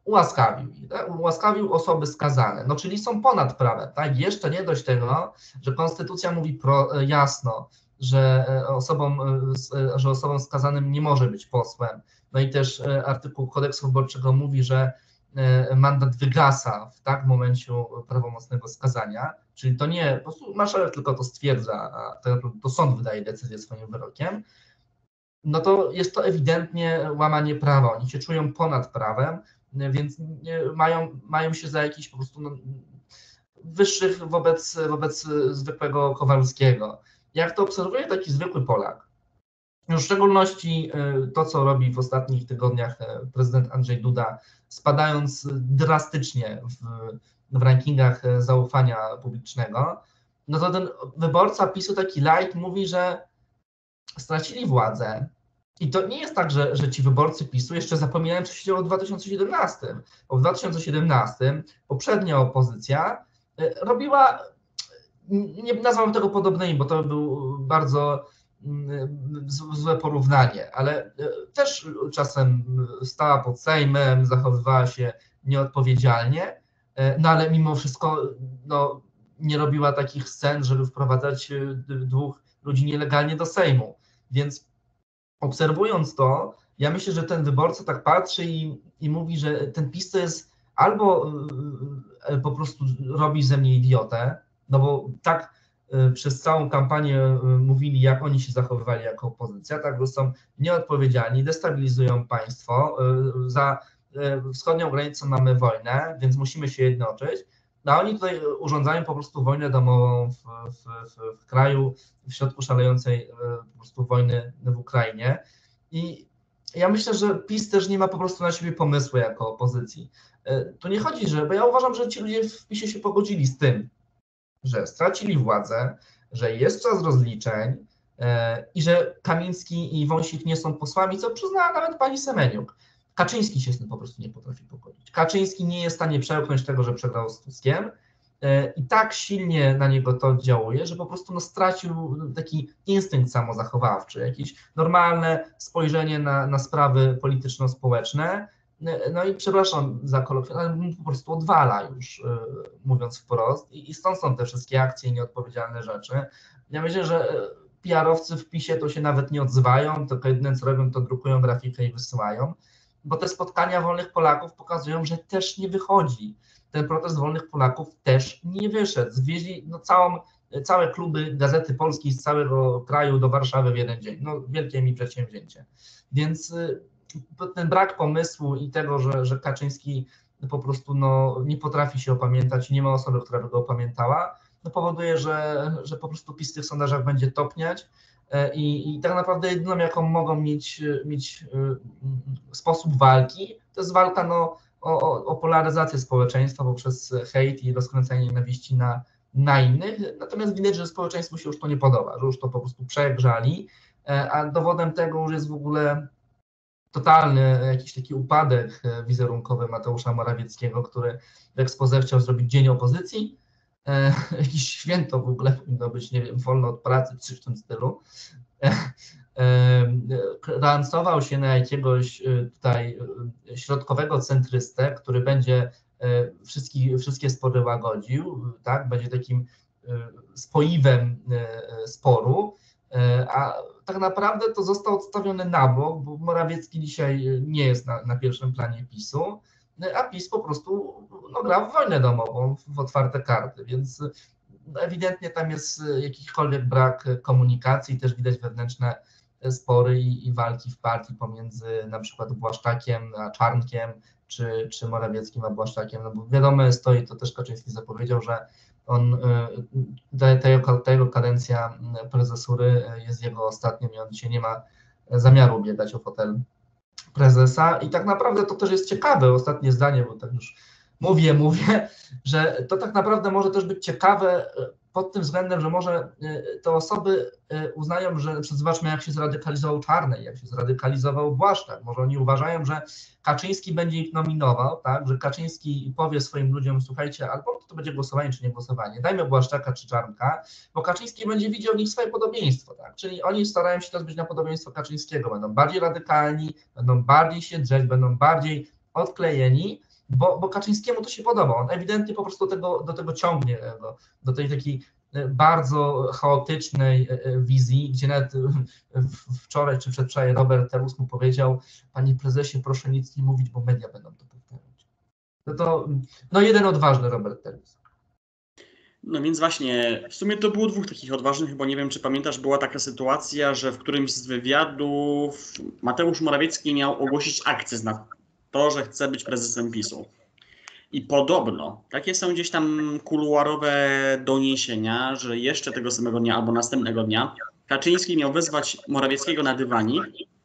ułaskawił ich, tak? Ułaskawił osoby skazane, no czyli są ponad prawem, tak? Jeszcze nie dość tego, że konstytucja mówi pro, jasno, że osobom, że osobom skazanym nie może być posłem, no i też artykuł kodeksu wyborczego mówi, że mandat wygasa w tak momencie prawomocnego skazania, czyli to nie, po prostu marszałek tylko to stwierdza, a to, to sąd wydaje decyzję swoim wyrokiem, no to jest to ewidentnie łamanie prawa, oni się czują ponad prawem, więc mają, mają się za jakichś po prostu no, wyższych wobec, wobec zwykłego Kowalskiego. Jak to obserwuje taki zwykły Polak, w szczególności to, co robi w ostatnich tygodniach prezydent Andrzej Duda, spadając drastycznie w, w rankingach zaufania publicznego, no to ten wyborca PiSu, taki light, mówi, że stracili władzę. I to nie jest tak, że, że ci wyborcy PiSu jeszcze zapominają, co się działo w dwa tysiące siedemnastym, bo w dwa tysiące siedemnastym poprzednia opozycja robiła, nie nazwałem tego podobnymi, bo to był bardzo złe porównanie, ale też czasem stała pod Sejmem, zachowywała się nieodpowiedzialnie, no ale mimo wszystko no, nie robiła takich scen, żeby wprowadzać dwóch ludzi nielegalnie do Sejmu. Więc obserwując to, ja myślę, że ten wyborca tak patrzy i, i mówi, że ten PiS to jest albo po prostu robi ze mnie idiotę, no bo tak przez całą kampanię mówili, jak oni się zachowywali jako opozycja, tak, że są nieodpowiedzialni, destabilizują państwo, za wschodnią granicą mamy wojnę, więc musimy się jednoczyć, no a oni tutaj urządzają po prostu wojnę domową w, w, w, w kraju, w środku szalejącej po prostu wojny w Ukrainie i ja myślę, że PiS też nie ma po prostu na siebie pomysłu jako opozycji. Tu nie chodzi, że, bo ja uważam, że ci ludzie w PiSie się pogodzili z tym, że stracili władzę, że jest czas rozliczeń e, i że Kamiński i Wąsik nie są posłami, co przyznała nawet pani Semeniuk. Kaczyński się z tym po prostu nie potrafi pogodzić. Kaczyński nie jest w stanie przełknąć tego, że przegrał z Tuskiem e, i tak silnie na niego to oddziałuje, że po prostu no, stracił taki instynkt samozachowawczy, jakieś normalne spojrzenie na, na sprawy polityczno-społeczne. No i przepraszam za kolokwializm, ale po prostu odwala już, mówiąc wprost, i stąd są te wszystkie akcje i nieodpowiedzialne rzeczy. Ja myślę, że P R-owcy w PiSie to się nawet nie odzywają, tylko jedyne co robią, to drukują grafikę i wysyłają, bo te spotkania wolnych Polaków pokazują, że też nie wychodzi. Ten protest wolnych Polaków też nie wyszedł. Zwieźli no, całą, całe kluby Gazety Polskiej z całego kraju do Warszawy w jeden dzień. No wielkie mi przedsięwzięcie. Więc ten brak pomysłu i tego, że, że Kaczyński po prostu no, nie potrafi się opamiętać, nie ma osoby, która by go opamiętała, no powoduje, że, że po prostu PiS w tych sondażach będzie topniać i, i tak naprawdę jedyną, jaką mogą mieć, mieć sposób walki, to jest walka no, o, o polaryzację społeczeństwa poprzez hejt i rozkręcanie nienawiści na, na innych, natomiast widać, że społeczeństwu się już to nie podoba, że już to po prostu przegrzali, a dowodem tego już jest w ogóle totalny jakiś taki upadek wizerunkowy Mateusza Morawieckiego, który w exposé chciał zrobić dzień opozycji, e, jakieś święto w ogóle powinno być, nie wiem, wolno od pracy, czy w tym stylu. E, e, lansował się na jakiegoś tutaj środkowego centrystę, który będzie wszystkie, wszystkie spory łagodził, tak, będzie takim spoiwem sporu, a tak naprawdę to został odstawiony na bok, bo Morawiecki dzisiaj nie jest na, na pierwszym planie PiSu, a PiS po prostu no, gra w wojnę domową, w otwarte karty, więc ewidentnie tam jest jakikolwiek brak komunikacji, też widać wewnętrzne spory i, i walki w partii pomiędzy na przykład Błaszczakiem a Czarnkiem, czy, czy Morawieckim a Błaszczakiem, no bo wiadomo jest to i to też Kaczyński zapowiedział, że on, ta, ta, jego, ta jego kadencja prezesury jest jego ostatnią i on dzisiaj nie ma zamiaru biegać o fotel prezesa i tak naprawdę to też jest ciekawe, ostatnie zdanie, bo tak już mówię, mówię, że to tak naprawdę może też być ciekawe pod tym względem, że może te osoby uznają, że zobaczmy jak się zradykalizował Czarnek, jak się zradykalizował Błaszczak, może oni uważają, że Kaczyński będzie ich nominował, tak, że Kaczyński powie swoim ludziom, słuchajcie, albo to będzie głosowanie czy nie głosowanie, dajmy Błaszczaka czy Czarnka, bo Kaczyński będzie widział w nich swoje podobieństwo, tak, czyli oni starają się teraz być na podobieństwo Kaczyńskiego, będą bardziej radykalni, będą bardziej się drzeć, będą bardziej odklejeni, bo, bo Kaczyńskiemu to się podoba. On ewidentnie po prostu do tego, do tego ciągnie, do, do tej takiej bardzo chaotycznej wizji, gdzie nawet wczoraj czy przedwczoraj Robert Telus mu powiedział: panie prezesie, proszę nic nie mówić, bo media będą to powtarzać. No to no jeden odważny Robert Telus. No więc właśnie, w sumie to było dwóch takich odważnych, bo nie wiem, czy pamiętasz, była taka sytuacja, że w którymś z wywiadów Mateusz Morawiecki miał ogłosić akces na to, że chce być prezesem PiSu. I podobno, takie są gdzieś tam kuluarowe doniesienia, że jeszcze tego samego dnia albo następnego dnia Kaczyński miał wezwać Morawieckiego na dywanik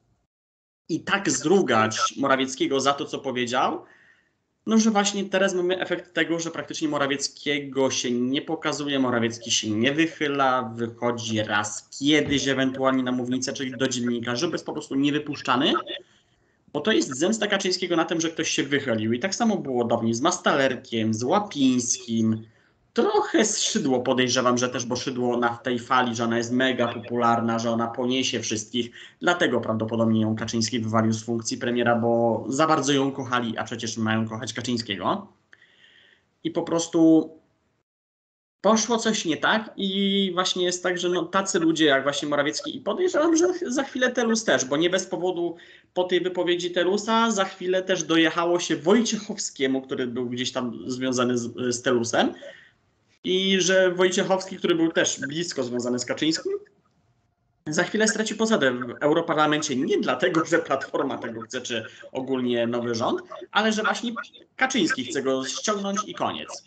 i tak zrugać Morawieckiego za to, co powiedział, no że właśnie teraz mamy efekt tego, że praktycznie Morawieckiego się nie pokazuje, Morawiecki się nie wychyla, wychodzi raz kiedyś ewentualnie na mównicę, czyli do dziennikarzy, jest po prostu niewypuszczany. Bo to jest zemsta Kaczyńskiego na tym, że ktoś się wychylił. I tak samo było dawniej z Mastalerkiem, z Łapińskim. Trochę z Szydło podejrzewam, że też, bo Szydło na tej fali, że ona jest mega popularna, że ona poniesie wszystkich. Dlatego prawdopodobnie ją Kaczyński wywalił z funkcji premiera, bo za bardzo ją kochali, a przecież mają kochać Kaczyńskiego. I po prostu poszło coś nie tak i właśnie jest tak, że no, tacy ludzie jak właśnie Morawiecki i podejrzewam, że za chwilę Telus też, bo nie bez powodu po tej wypowiedzi Telusa za chwilę też dojechało się Wojciechowskiemu, który był gdzieś tam związany z, z Telusem i że Wojciechowski, który był też blisko związany z Kaczyńskim, za chwilę straci posadę w Europarlamencie nie dlatego, że Platforma tego chce, czy ogólnie nowy rząd, ale że właśnie Kaczyński chce go ściągnąć i koniec.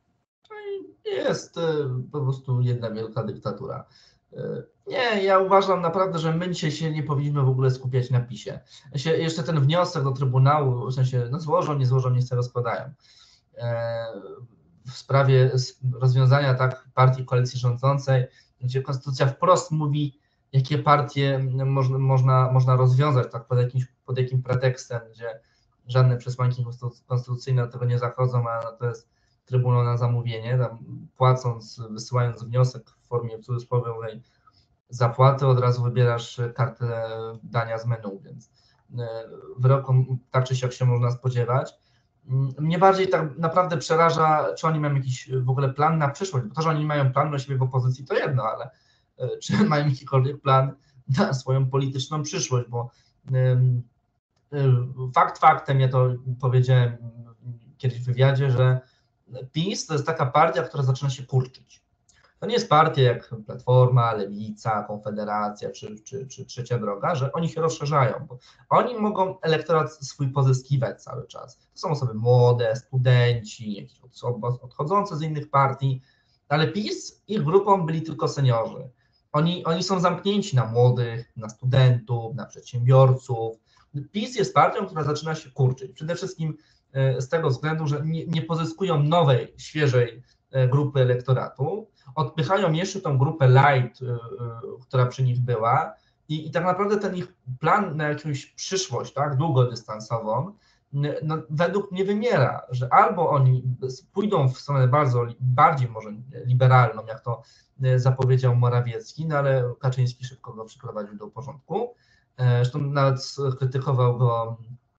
Jest po prostu jedna wielka dyktatura. Nie, ja uważam naprawdę, że my dzisiaj się nie powinniśmy w ogóle skupiać na PiSie. Jeszcze ten wniosek do Trybunału, w sensie no złożą, nie złożą, niech się rozpadają. W sprawie rozwiązania tak partii koalicji rządzącej, gdzie konstytucja wprost mówi, jakie partie można, można, można rozwiązać tak pod, jakimś, pod jakim pretekstem, gdzie żadne przesłanki konstytucyjne do tego nie zachodzą, a to jest Trybunał na zamówienie, tam płacąc, wysyłając wniosek w formie cudzysłowiowej zapłaty, od razu wybierasz kartę dania z menu, więc wyroku tak czy siak się można spodziewać. Mnie bardziej tak naprawdę przeraża, czy oni mają jakiś w ogóle plan na przyszłość, bo to, że oni mają plan na siebie w opozycji, to jedno, ale czy mają jakikolwiek plan na swoją polityczną przyszłość, bo fakt faktem, ja to powiedziałem kiedyś w wywiadzie, że PiS to jest taka partia, która zaczyna się kurczyć. To nie jest partia jak Platforma, Lewica, Konfederacja czy, czy, czy Trzecia Droga, że oni się rozszerzają, bo oni mogą elektorat swój pozyskiwać cały czas. To są osoby młode, studenci, jakieś osoby odchodzące z innych partii, ale PiS, ich grupą byli tylko seniorzy. Oni, oni są zamknięci na młodych, na studentów, na przedsiębiorców. PiS jest partią, która zaczyna się kurczyć. Przede wszystkim z tego względu, że nie, nie pozyskują nowej, świeżej grupy elektoratu, odpychają jeszcze tą grupę light, która przy nich była i, i tak naprawdę ten ich plan na jakąś przyszłość, tak, długodystansową, no, według mnie wymiera, że albo oni pójdą w stronę bardzo, bardziej może liberalną, jak to zapowiedział Morawiecki, no ale Kaczyński szybko go przyprowadził do porządku. Zresztą nawet krytykował go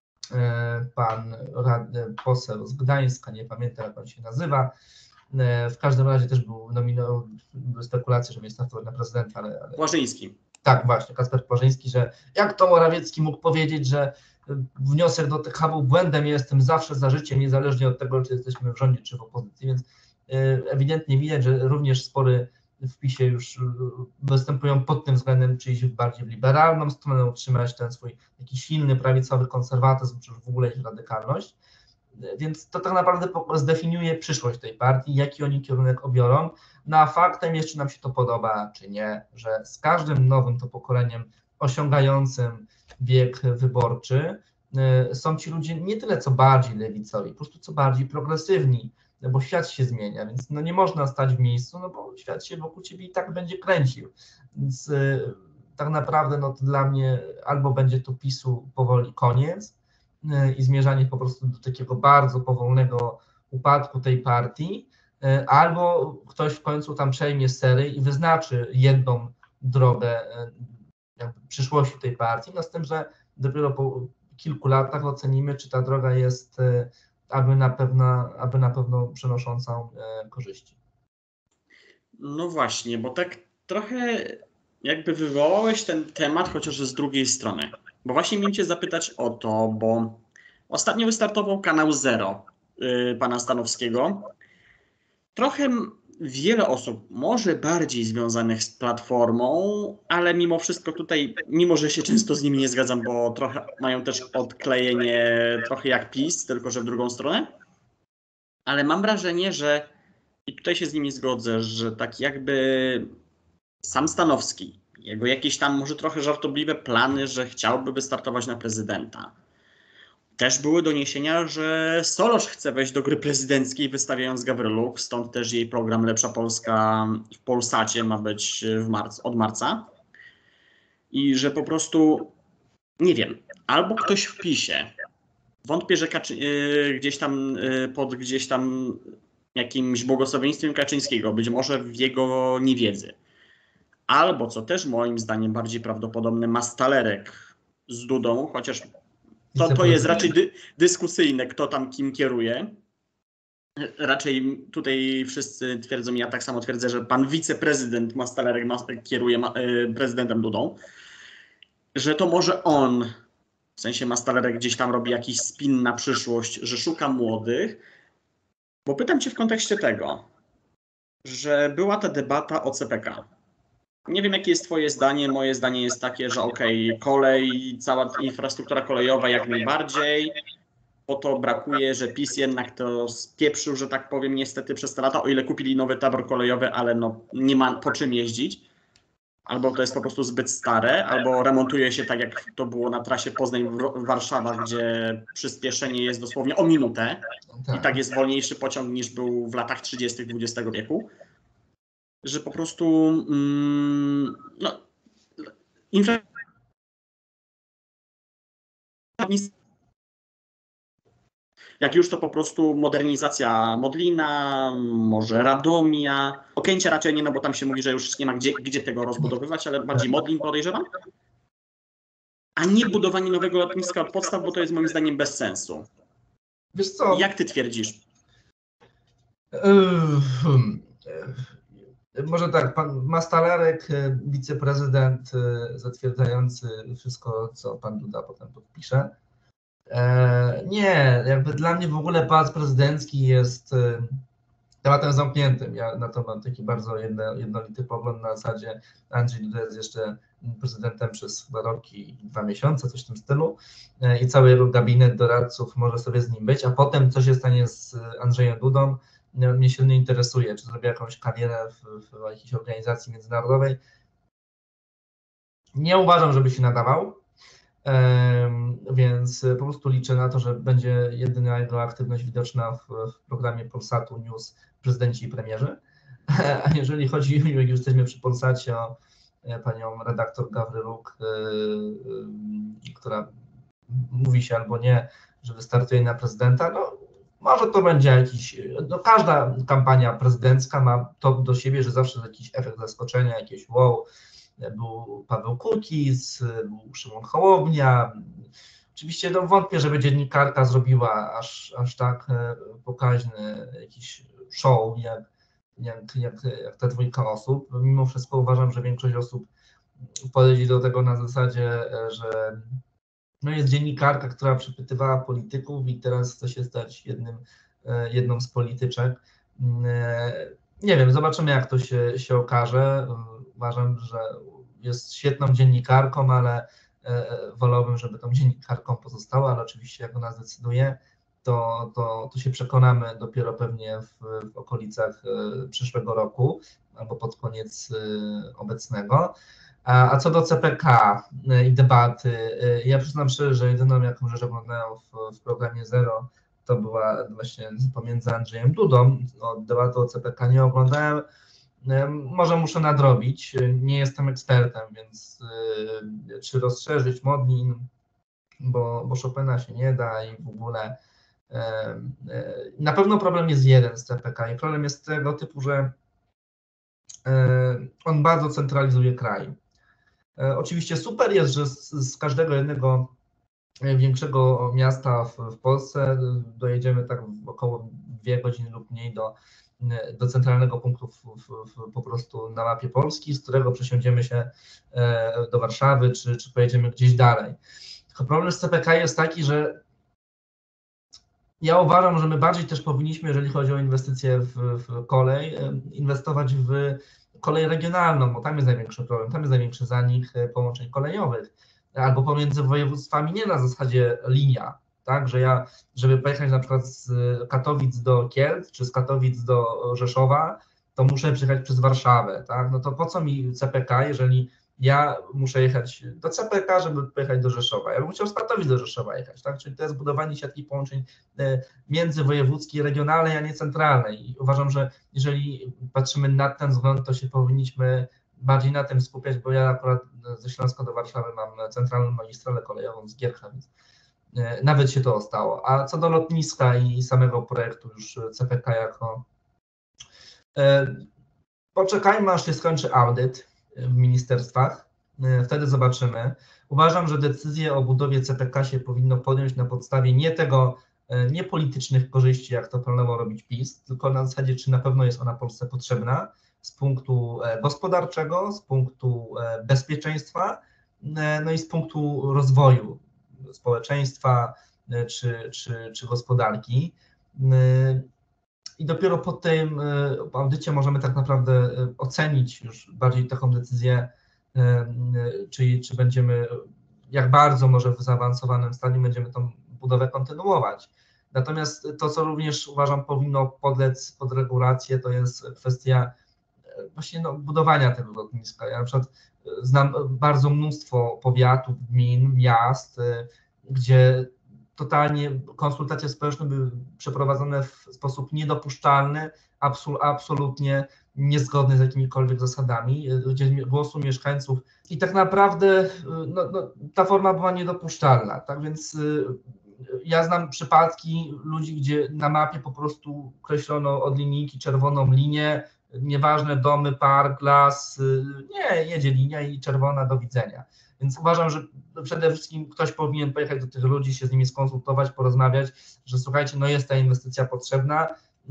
pan radny poseł z Gdańska, nie pamiętam jak on się nazywa. W każdym razie też był nominowany, były spekulacje, że jest na prezydenta, ale, ale... Płażyński. Tak, właśnie, Kacper Płażyński, że jak to Morawiecki mógł powiedzieć, że wniosek do T K był błędem, ja jestem zawsze za życiem, niezależnie od tego, czy jesteśmy w rządzie, czy w opozycji, więc ewidentnie widać, że również spory w PiSie już występują pod tym względem, czy iść bardziej w liberalną stronę, utrzymać ten swój jakiś silny prawicowy konserwatyzm, czy już w ogóle ich radykalność. Więc to tak naprawdę zdefiniuje przyszłość tej partii, jaki oni kierunek obiorą. No a faktem jest, czy nam się to podoba, czy nie, że z każdym nowym to pokoleniem osiągającym wiek wyborczy są ci ludzie nie tyle co bardziej lewicowi, po prostu co bardziej progresywni, no bo świat się zmienia, więc no nie można stać w miejscu, no bo świat się wokół ciebie i tak będzie kręcił. Więc y, tak naprawdę no to dla mnie albo będzie to PiSu powoli koniec y, i zmierzanie po prostu do takiego bardzo powolnego upadku tej partii, y, albo ktoś w końcu tam przejmie stery i wyznaczy jedną drogę y, jakby przyszłości tej partii, no z tym, że dopiero po kilku latach ocenimy, czy ta droga jest y, aby na pewno, aby na pewno przynoszącą korzyści. No właśnie, bo tak trochę jakby wywołałeś ten temat, chociaż z drugiej strony. Bo właśnie miałem cię zapytać o to, bo ostatnio wystartował kanał Zero yy, pana Stanowskiego. Trochę wiele osób, może bardziej związanych z Platformą, ale mimo wszystko tutaj, mimo że się często z nimi nie zgadzam, bo trochę mają też odklejenie trochę jak PiS, tylko że w drugą stronę. Ale mam wrażenie, że i tutaj się z nimi zgodzę, że tak jakby sam Stanowski, jego jakieś tam może trochę żartobliwe plany, że chciałby wystartować na prezydenta. Też były doniesienia, że Soros chce wejść do gry prezydenckiej, wystawiając Gawryluk, stąd też jej program Lepsza Polska w Polsacie ma być w marcu, od marca. I że po prostu, nie wiem, albo ktoś w PiSie, wątpię, że Kaczy, yy, gdzieś tam yy, pod gdzieś tam jakimś błogosławieństwem Kaczyńskiego, być może w jego niewiedzy. Albo, co też moim zdaniem bardziej prawdopodobne, ma stalerek z Dudą, chociaż to, to jest raczej dy, dyskusyjne, kto tam kim kieruje. Raczej tutaj wszyscy twierdzą, ja tak samo twierdzę, że pan wiceprezydent Mastalerek ma, kieruje ma, prezydentem Dudą, że to może on, w sensie Mastalerek gdzieś tam robi jakiś spin na przyszłość, że szuka młodych, bo pytam cię w kontekście tego, że była ta debata o C P K. Nie wiem, jakie jest twoje zdanie. Moje zdanie jest takie, że okej, okay, kolej, cała infrastruktura kolejowa jak najbardziej. O to brakuje, że PiS jednak to spieprzył, że tak powiem, niestety przez te lata, o ile kupili nowy tabor kolejowy, ale no nie ma po czym jeździć. Albo to jest po prostu zbyt stare, albo remontuje się tak, jak to było na trasie Poznań-Warszawa, gdzie przyspieszenie jest dosłownie o minutę. I tak jest wolniejszy pociąg niż był w latach trzydziestych dwudziestego wieku. Że po prostu mm, no, infrastruktura jak już to po prostu modernizacja Modlina, może Radomia, Okęcia raczej nie, no bo tam się mówi, że już nie ma gdzie, gdzie tego rozbudowywać, ale bardziej Modlin podejrzewam, a nie budowanie nowego lotniska od podstaw, bo to jest moim zdaniem bez sensu. Wiesz co? Jak ty twierdzisz? Może tak, pan Mastalerek, wiceprezydent zatwierdzający wszystko, co pan Duda potem podpisze. Nie, jakby dla mnie w ogóle pałac prezydencki jest tematem zamkniętym. Ja na to mam taki bardzo jedno, jednolity pogląd na zasadzie Andrzej Duda jest jeszcze prezydentem przez chyba rok i dwa miesiące, coś w tym stylu i cały jego gabinet doradców może sobie z nim być, a potem co się stanie z Andrzejem Dudą mnie silnie interesuje, czy zrobi jakąś karierę w, w jakiejś organizacji międzynarodowej. Nie uważam, żeby się nadawał, więc po prostu liczę na to, że będzie jedyna jego aktywność widoczna w, w programie Polsatu News Prezydenci i Premierzy. A jeżeli chodzi, jak już jesteśmy przy Polsacie, o panią redaktor Gawryluk, która mówi się albo nie, że wystartuje na prezydenta, no może to będzie jakiś, no każda kampania prezydencka ma to do siebie, że zawsze jest jakiś efekt zaskoczenia, jakieś wow. Był Paweł Kukiz, był Szymon Hołownia. Oczywiście no, wątpię, żeby dziennikarka zrobiła aż, aż tak pokaźny jakiś show, jak, jak, jak, jak ta dwójka osób. Mimo wszystko uważam, że większość osób podejdzie do tego na zasadzie, że no jest dziennikarka, która przepytywała polityków i teraz chce się stać jednym, jedną z polityczek. Nie wiem, zobaczymy, jak to się, się okaże. Uważam, że jest świetną dziennikarką, ale wolałbym, żeby tą dziennikarką pozostała, ale oczywiście jak ona zdecyduje, to, to, to się przekonamy dopiero pewnie w, w okolicach przyszłego roku albo pod koniec obecnego. A, a co do C P K i debaty, ja przyznam szczerze, że jedyną jaką rzecz oglądałem w, w programie Zero, to była właśnie pomiędzy Andrzejem Dudą. O, debatę o C P K nie oglądałem. Może muszę nadrobić, nie jestem ekspertem, więc y, czy rozszerzyć Modlin, bo, bo Chopina się nie da i w ogóle y, y, na pewno problem jest jeden z C P K i problem jest tego typu, że y, on bardzo centralizuje kraj. Y, oczywiście super jest, że z, z każdego jednego większego miasta w, w Polsce. Dojedziemy tak w około dwie godziny lub mniej do, do centralnego punktu w, w, w, po prostu na mapie Polski, z którego przesiądziemy się do Warszawy, czy, czy pojedziemy gdzieś dalej. Tylko problem z C P K jest taki, że ja uważam, że my bardziej też powinniśmy, jeżeli chodzi o inwestycje w, w kolej, inwestować w kolej regionalną, bo tam jest największy problem, tam jest największy zanik połączeń kolejowych, albo pomiędzy województwami, nie na zasadzie linia, tak, że ja, żeby pojechać na przykład z Katowic do Kielc, czy z Katowic do Rzeszowa, to muszę przyjechać przez Warszawę, tak, no to po co mi C P K, jeżeli ja muszę jechać do C P K, żeby pojechać do Rzeszowa. Ja bym chciał z Katowic do Rzeszowa jechać, tak? Czyli to jest budowanie siatki połączeń międzywojewódzkiej, regionalnej, a nie centralnej. I uważam, że jeżeli patrzymy na ten wzgląd, to się powinniśmy bardziej na tym skupiać, bo ja akurat ze Śląska do Warszawy mam centralną magistralę kolejową z Giercha, więc nawet się to stało. A co do lotniska i samego projektu już C P K jako... Poczekajmy, aż się skończy audyt w ministerstwach, wtedy zobaczymy. Uważam, że decyzję o budowie C P K się powinno podjąć na podstawie nie tego, nie politycznych korzyści, jak to planował robić PiS, tylko na zasadzie, czy na pewno jest ona Polsce potrzebna z punktu gospodarczego, z punktu bezpieczeństwa, no i z punktu rozwoju społeczeństwa czy, czy, czy gospodarki. I dopiero po tym audycie możemy tak naprawdę ocenić już bardziej taką decyzję, czy, czy będziemy, jak bardzo może w zaawansowanym stadium będziemy tą budowę kontynuować. Natomiast to, co również uważam powinno podlec pod regulację, to jest kwestia właśnie no, budowania tego lotniska. Ja na przykład znam bardzo mnóstwo powiatów, gmin, miast, gdzie totalnie konsultacje społeczne były przeprowadzone w sposób niedopuszczalny, absolutnie niezgodny z jakimikolwiek zasadami, gdzie głosu mieszkańców i tak naprawdę no, no, ta forma była niedopuszczalna. Tak więc ja znam przypadki ludzi, gdzie na mapie po prostu określono od linijki czerwoną linię, nieważne domy, park, las, nie, jedzie linia i czerwona, do widzenia. Więc uważam, że przede wszystkim ktoś powinien pojechać do tych ludzi, się z nimi skonsultować, porozmawiać, że słuchajcie, no jest ta inwestycja potrzebna,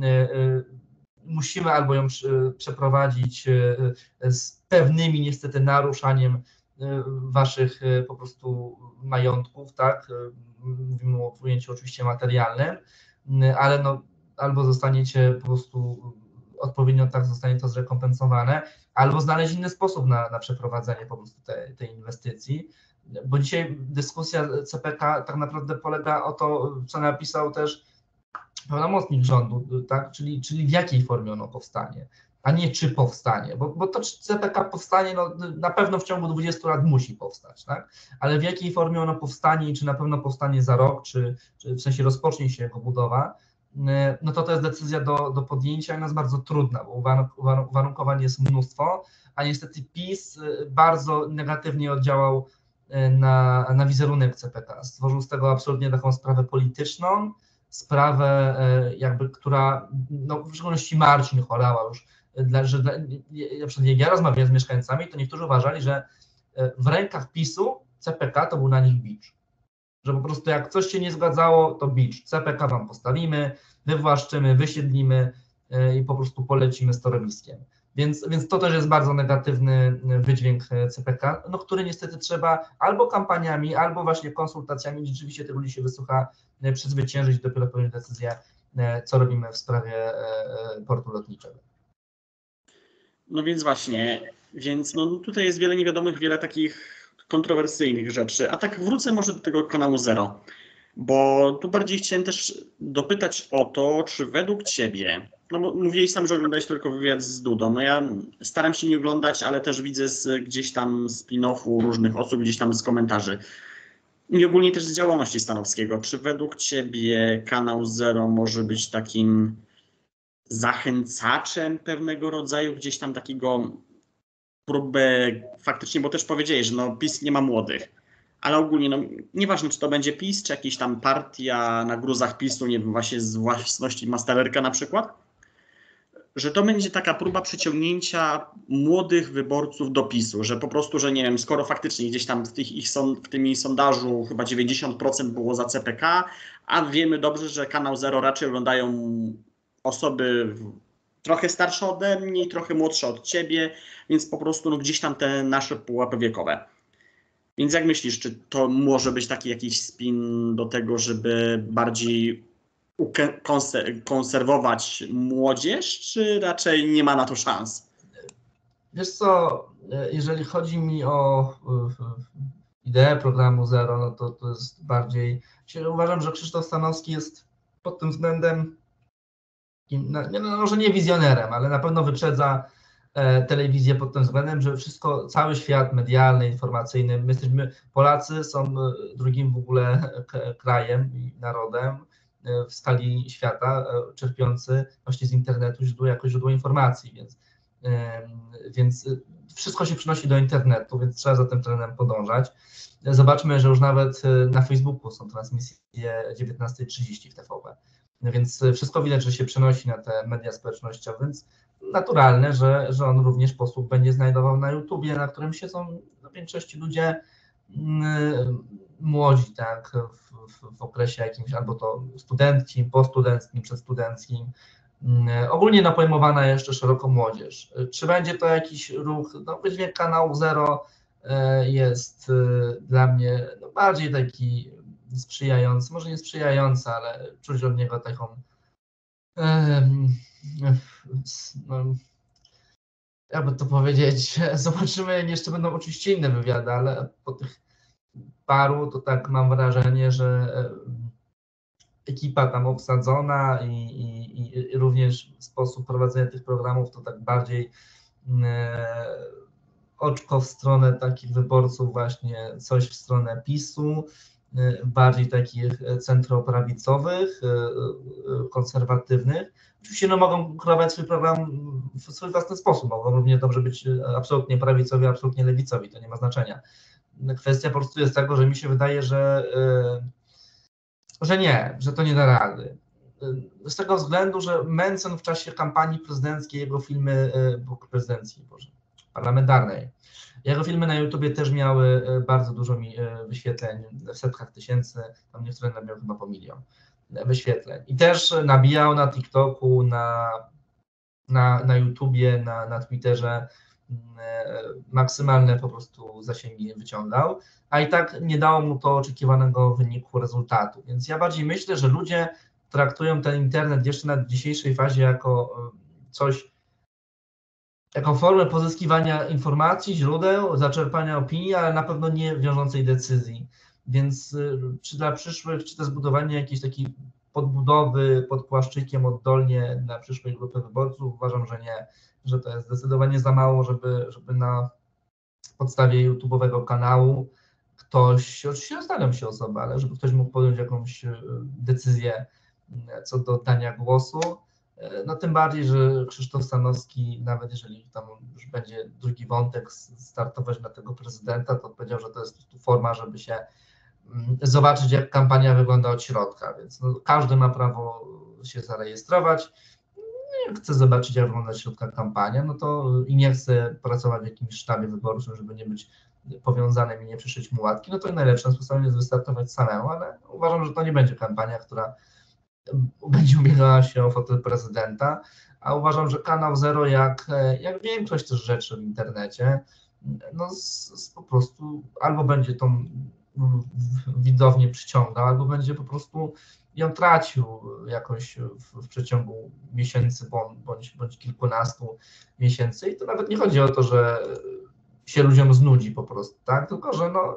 musimy albo ją przeprowadzić z pewnymi niestety naruszaniem waszych po prostu majątków, tak, mówimy o ujęciu oczywiście materialnym, ale no albo zostaniecie po prostu odpowiednio tak zostanie to zrekompensowane, albo znaleźć inny sposób na, na przeprowadzenie po prostu tej, tej inwestycji, bo dzisiaj dyskusja C P K tak naprawdę polega o to, co napisał też pełnomocnik rządu, tak? czyli, czyli w jakiej formie ono powstanie, a nie czy powstanie, bo, bo to czy C P K powstanie, no, na pewno w ciągu dwudziestu lat musi powstać, tak? Ale w jakiej formie ono powstanie i czy na pewno powstanie za rok, czy, czy w sensie rozpocznie się jego budowa, no to to jest decyzja do, do podjęcia i ona jest bardzo trudna, bo uwarunkowań jest mnóstwo, a niestety PiS bardzo negatywnie oddziałał na, na wizerunek C P K. Stworzył z tego absolutnie taką sprawę polityczną, sprawę jakby, która, no w szczególności Marcin Horała już, dla, że dla, jak ja rozmawiałem z mieszkańcami, to niektórzy uważali, że w rękach PiSu C P K to był na nich bicz. Że po prostu jak coś się nie zgadzało, to bicz. C P K wam postawimy, wywłaszczymy, wysiedlimy i po prostu polecimy z torowiskiem. Więc, więc to też jest bardzo negatywny wydźwięk C P K, no, który niestety trzeba albo kampaniami, albo właśnie konsultacjami, rzeczywiście tych ludzi się wysłucha, przezwyciężyć, dopiero podjąć decyzję, co robimy w sprawie portu lotniczego. No więc właśnie, więc no tutaj jest wiele niewiadomych, wiele takich kontrowersyjnych rzeczy. A tak wrócę może do tego kanału Zero, bo tu bardziej chciałem też dopytać o to, czy według Ciebie, no bo mówiłeś sam, że oglądałeś tylko wywiad z Dudą, no ja staram się nie oglądać, ale też widzę z, gdzieś tam spin-offu różnych osób, gdzieś tam z komentarzy i ogólnie też z działalności Stanowskiego. Czy według Ciebie kanał Zero może być takim zachęcaczem pewnego rodzaju, gdzieś tam takiego próbę faktycznie, bo też powiedziałeś, że no PiS nie ma młodych, ale ogólnie no nieważne, czy to będzie PiS, czy jakaś tam partia na gruzach PiSu, nie wiem, właśnie z własności Mastererka na przykład, że to będzie taka próba przyciągnięcia młodych wyborców do PiSu, że po prostu, że nie wiem, skoro faktycznie gdzieś tam w, tych ich son, w tym sondażu chyba dziewięćdziesiąt procent było za C P K, a wiemy dobrze, że Kanał Zero raczej oglądają osoby trochę starsze ode mnie, trochę młodsze od ciebie, więc po prostu no, gdzieś tam te nasze pułapy wiekowe. Więc jak myślisz, czy to może być taki jakiś spin do tego, żeby bardziej konserwować młodzież, czy raczej nie ma na to szans? Wiesz co, jeżeli chodzi mi o ideę programu Zero, no to to jest bardziej... Uważam, że Krzysztof Stanowski jest pod tym względem, no, może nie wizjonerem, ale na pewno wyprzedza telewizję pod tym względem, że wszystko, cały świat medialny, informacyjny, my jesteśmy, Polacy są drugim w ogóle krajem i narodem w skali świata czerpiący właśnie z internetu źródło, jako źródło informacji, więc, więc wszystko się przenosi do internetu, więc trzeba za tym trendem podążać. Zobaczmy, że już nawet na Facebooku są transmisje dziewiętnasta trzydzieści w T V P, więc wszystko widać, że się przenosi na te media społecznościowe, więc naturalne, że, że on również posług będzie znajdował na YouTubie, na którym siedzą w większości ludzie młodzi, tak, w, w, w okresie jakimś, albo to studenckim, postudenckim, przedstudenckim. Ogólnie napojmowana jeszcze szeroko młodzież. Czy będzie to jakiś ruch? No, wydźwięk Kanału Zero jest dla mnie no, bardziej taki sprzyjający, może nie sprzyjający, ale czuć od niego taką no, jakby to powiedzieć, zobaczymy, jeszcze będą oczywiście inne wywiady, ale po tych paru to tak mam wrażenie, że ekipa tam obsadzona i, i, i również sposób prowadzenia tych programów to tak bardziej e, oczko w stronę takich wyborców właśnie, coś w stronę PiSu, e, bardziej takich centroprawicowych, e, konserwatywnych. Oczywiście no, mogą kreować swój program w swój własny sposób, mogą równie dobrze być absolutnie prawicowi, absolutnie lewicowi, to nie ma znaczenia. Kwestia po prostu jest tego, że mi się wydaje, że, że nie, że to nie da rady. Z tego względu, że Mencen w czasie kampanii prezydenckiej, jego filmy, prezydencji, Boże, parlamentarnej, jego filmy na YouTubie też miały bardzo dużo wyświetleń, w setkach tysięcy, tam niektóre miały chyba po milion wyświetleń. I też nabijał na TikToku, na, na, na YouTubie, na, na Twitterze maksymalne po prostu zasięgi wyciągał, a i tak nie dało mu to oczekiwanego wyniku, rezultatu. Więc ja bardziej myślę, że ludzie traktują ten internet jeszcze na dzisiejszej fazie jako coś, jako formę pozyskiwania informacji, źródeł, zaczerpania opinii, ale na pewno nie wiążącej decyzji. Więc czy dla przyszłych, czy to zbudowanie jakiejś takiej podbudowy pod płaszczykiem oddolnie dla przyszłej grupy wyborców, uważam, że nie, że to jest zdecydowanie za mało, żeby, żeby na podstawie YouTube'owego kanału ktoś, oczywiście zastanawiam się osoby, ale żeby ktoś mógł podjąć jakąś decyzję co do oddania głosu, no tym bardziej, że Krzysztof Stanowski, nawet jeżeli tam już będzie drugi wątek startować na tego prezydenta, to powiedział, że to jest forma, żeby się zobaczyć, jak kampania wygląda od środka, więc no, każdy ma prawo się zarejestrować. Jak chce zobaczyć, jak wygląda od środka kampania, no to i nie chce pracować w jakimś sztabie wyborczym, żeby nie być powiązanym i nie przyszyć mu łatki, no to najlepszym sposobem jest wystartować samemu, ale uważam, że to nie będzie kampania, która będzie ubiegała się o fotel prezydenta, a uważam, że Kanał Zero, jak, jak większość też rzeczy w internecie, no z, z po prostu albo będzie tą widownię przyciągał, albo będzie po prostu ją tracił jakoś w, w przeciągu miesięcy bądź, bądź kilkunastu miesięcy. I to nawet nie chodzi o to, że się ludziom znudzi po prostu, tak? Tylko że no,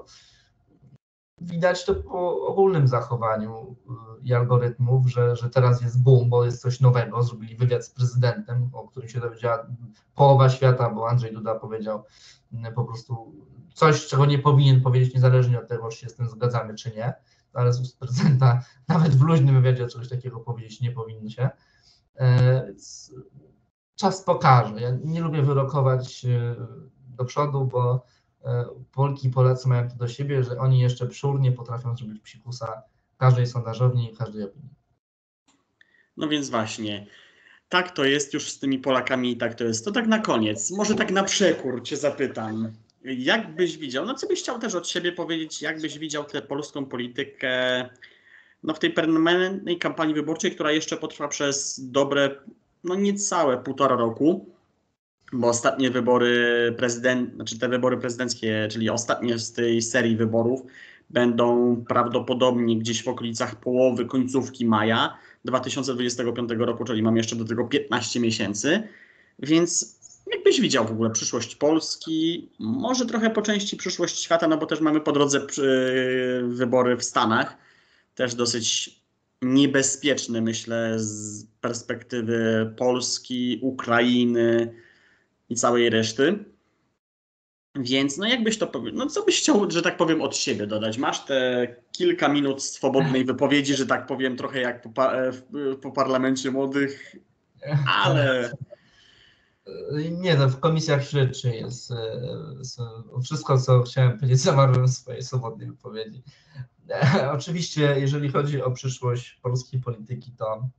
widać to po ogólnym zachowaniu i algorytmów, że, że teraz jest boom, bo jest coś nowego. Zrobili wywiad z prezydentem, o którym się dowiedziała połowa świata, bo Andrzej Duda powiedział po prostu coś, czego nie powinien powiedzieć, niezależnie od tego, czy się z tym zgadzamy, czy nie. Ale z ust prezydenta nawet w luźnym wywiadzie czegoś takiego powiedzieć nie powinno się. Więc czas pokaże. Ja nie lubię wyrokować do przodu, bo Polki i Polacy mają to do siebie, że oni jeszcze przórnie potrafią zrobić psikusa każdej sondażowni i każdej opinii. No więc właśnie. Tak to jest już z tymi Polakami i tak to jest. To tak na koniec, może tak na przekór cię zapytam. Jak byś widział, no co byś chciał też od siebie powiedzieć, jak byś widział tę polską politykę no w tej permanentnej kampanii wyborczej, która jeszcze potrwa przez dobre, no niecałe półtora roku, bo ostatnie wybory prezydent, znaczy te wybory prezydenckie, czyli ostatnie z tej serii wyborów, będą prawdopodobnie gdzieś w okolicach połowy, końcówki maja dwa tysiące dwudziestego piątego roku, czyli mam jeszcze do tego piętnaście miesięcy, więc jakbyś widział w ogóle przyszłość Polski, może trochę po części przyszłość świata, no bo też mamy po drodze wybory w Stanach, też dosyć niebezpieczne, myślę, z perspektywy Polski, Ukrainy i całej reszty. Więc no jakbyś to powiedział, no co byś chciał, że tak powiem, od siebie dodać? Masz te kilka minut swobodnej wypowiedzi, że tak powiem, trochę jak po, pa po parlamencie młodych, ale... Nie no, w komisjach śledczych jest, jest wszystko, co chciałem powiedzieć, zawarłem w swojej swobodnej wypowiedzi. Oczywiście, jeżeli chodzi o przyszłość polskiej polityki, to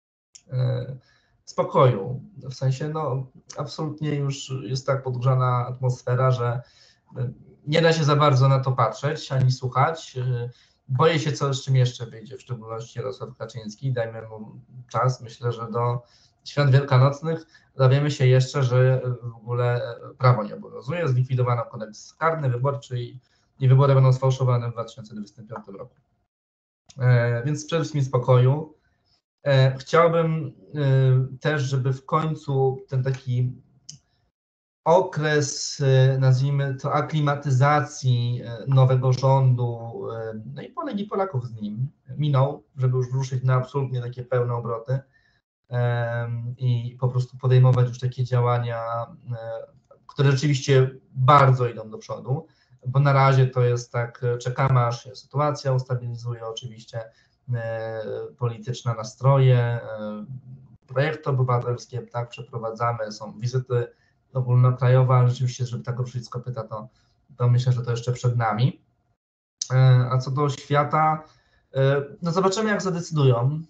spokoju. W sensie, no, absolutnie już jest tak podgrzana atmosfera, że nie da się za bardzo na to patrzeć ani słuchać. Boję się, co z czym jeszcze wyjdzie, w szczególności Jarosław Kaczyński. Dajmy mu czas. Myślę, że do świąt wielkanocnych dowiemy się jeszcze, że w ogóle prawo nie obowiązuje. Zlikwidowano kodeks karny, wyborczy i, i wybory będą sfałszowane w dwa tysiące dwudziestym piątym roku. E, więc przede wszystkim spokoju. E, chciałbym e, też, żeby w końcu ten taki okres, e, nazwijmy to, aklimatyzacji e, nowego rządu, e, no i Polek i Polaków z nim minął, żeby już ruszyć na absolutnie takie pełne obroty e, i po prostu podejmować już takie działania, e, które rzeczywiście bardzo idą do przodu, bo na razie to jest tak, czekamy aż się sytuacja ustabilizuje oczywiście, polityczne nastroje, projekty obywatelskie, tak, przeprowadzamy, są wizyty ogólnokrajowe, ale rzeczywiście, żeby tak ruszyć z kopyta, to, to myślę, że to jeszcze przed nami. A co do świata, no zobaczymy, jak zadecydują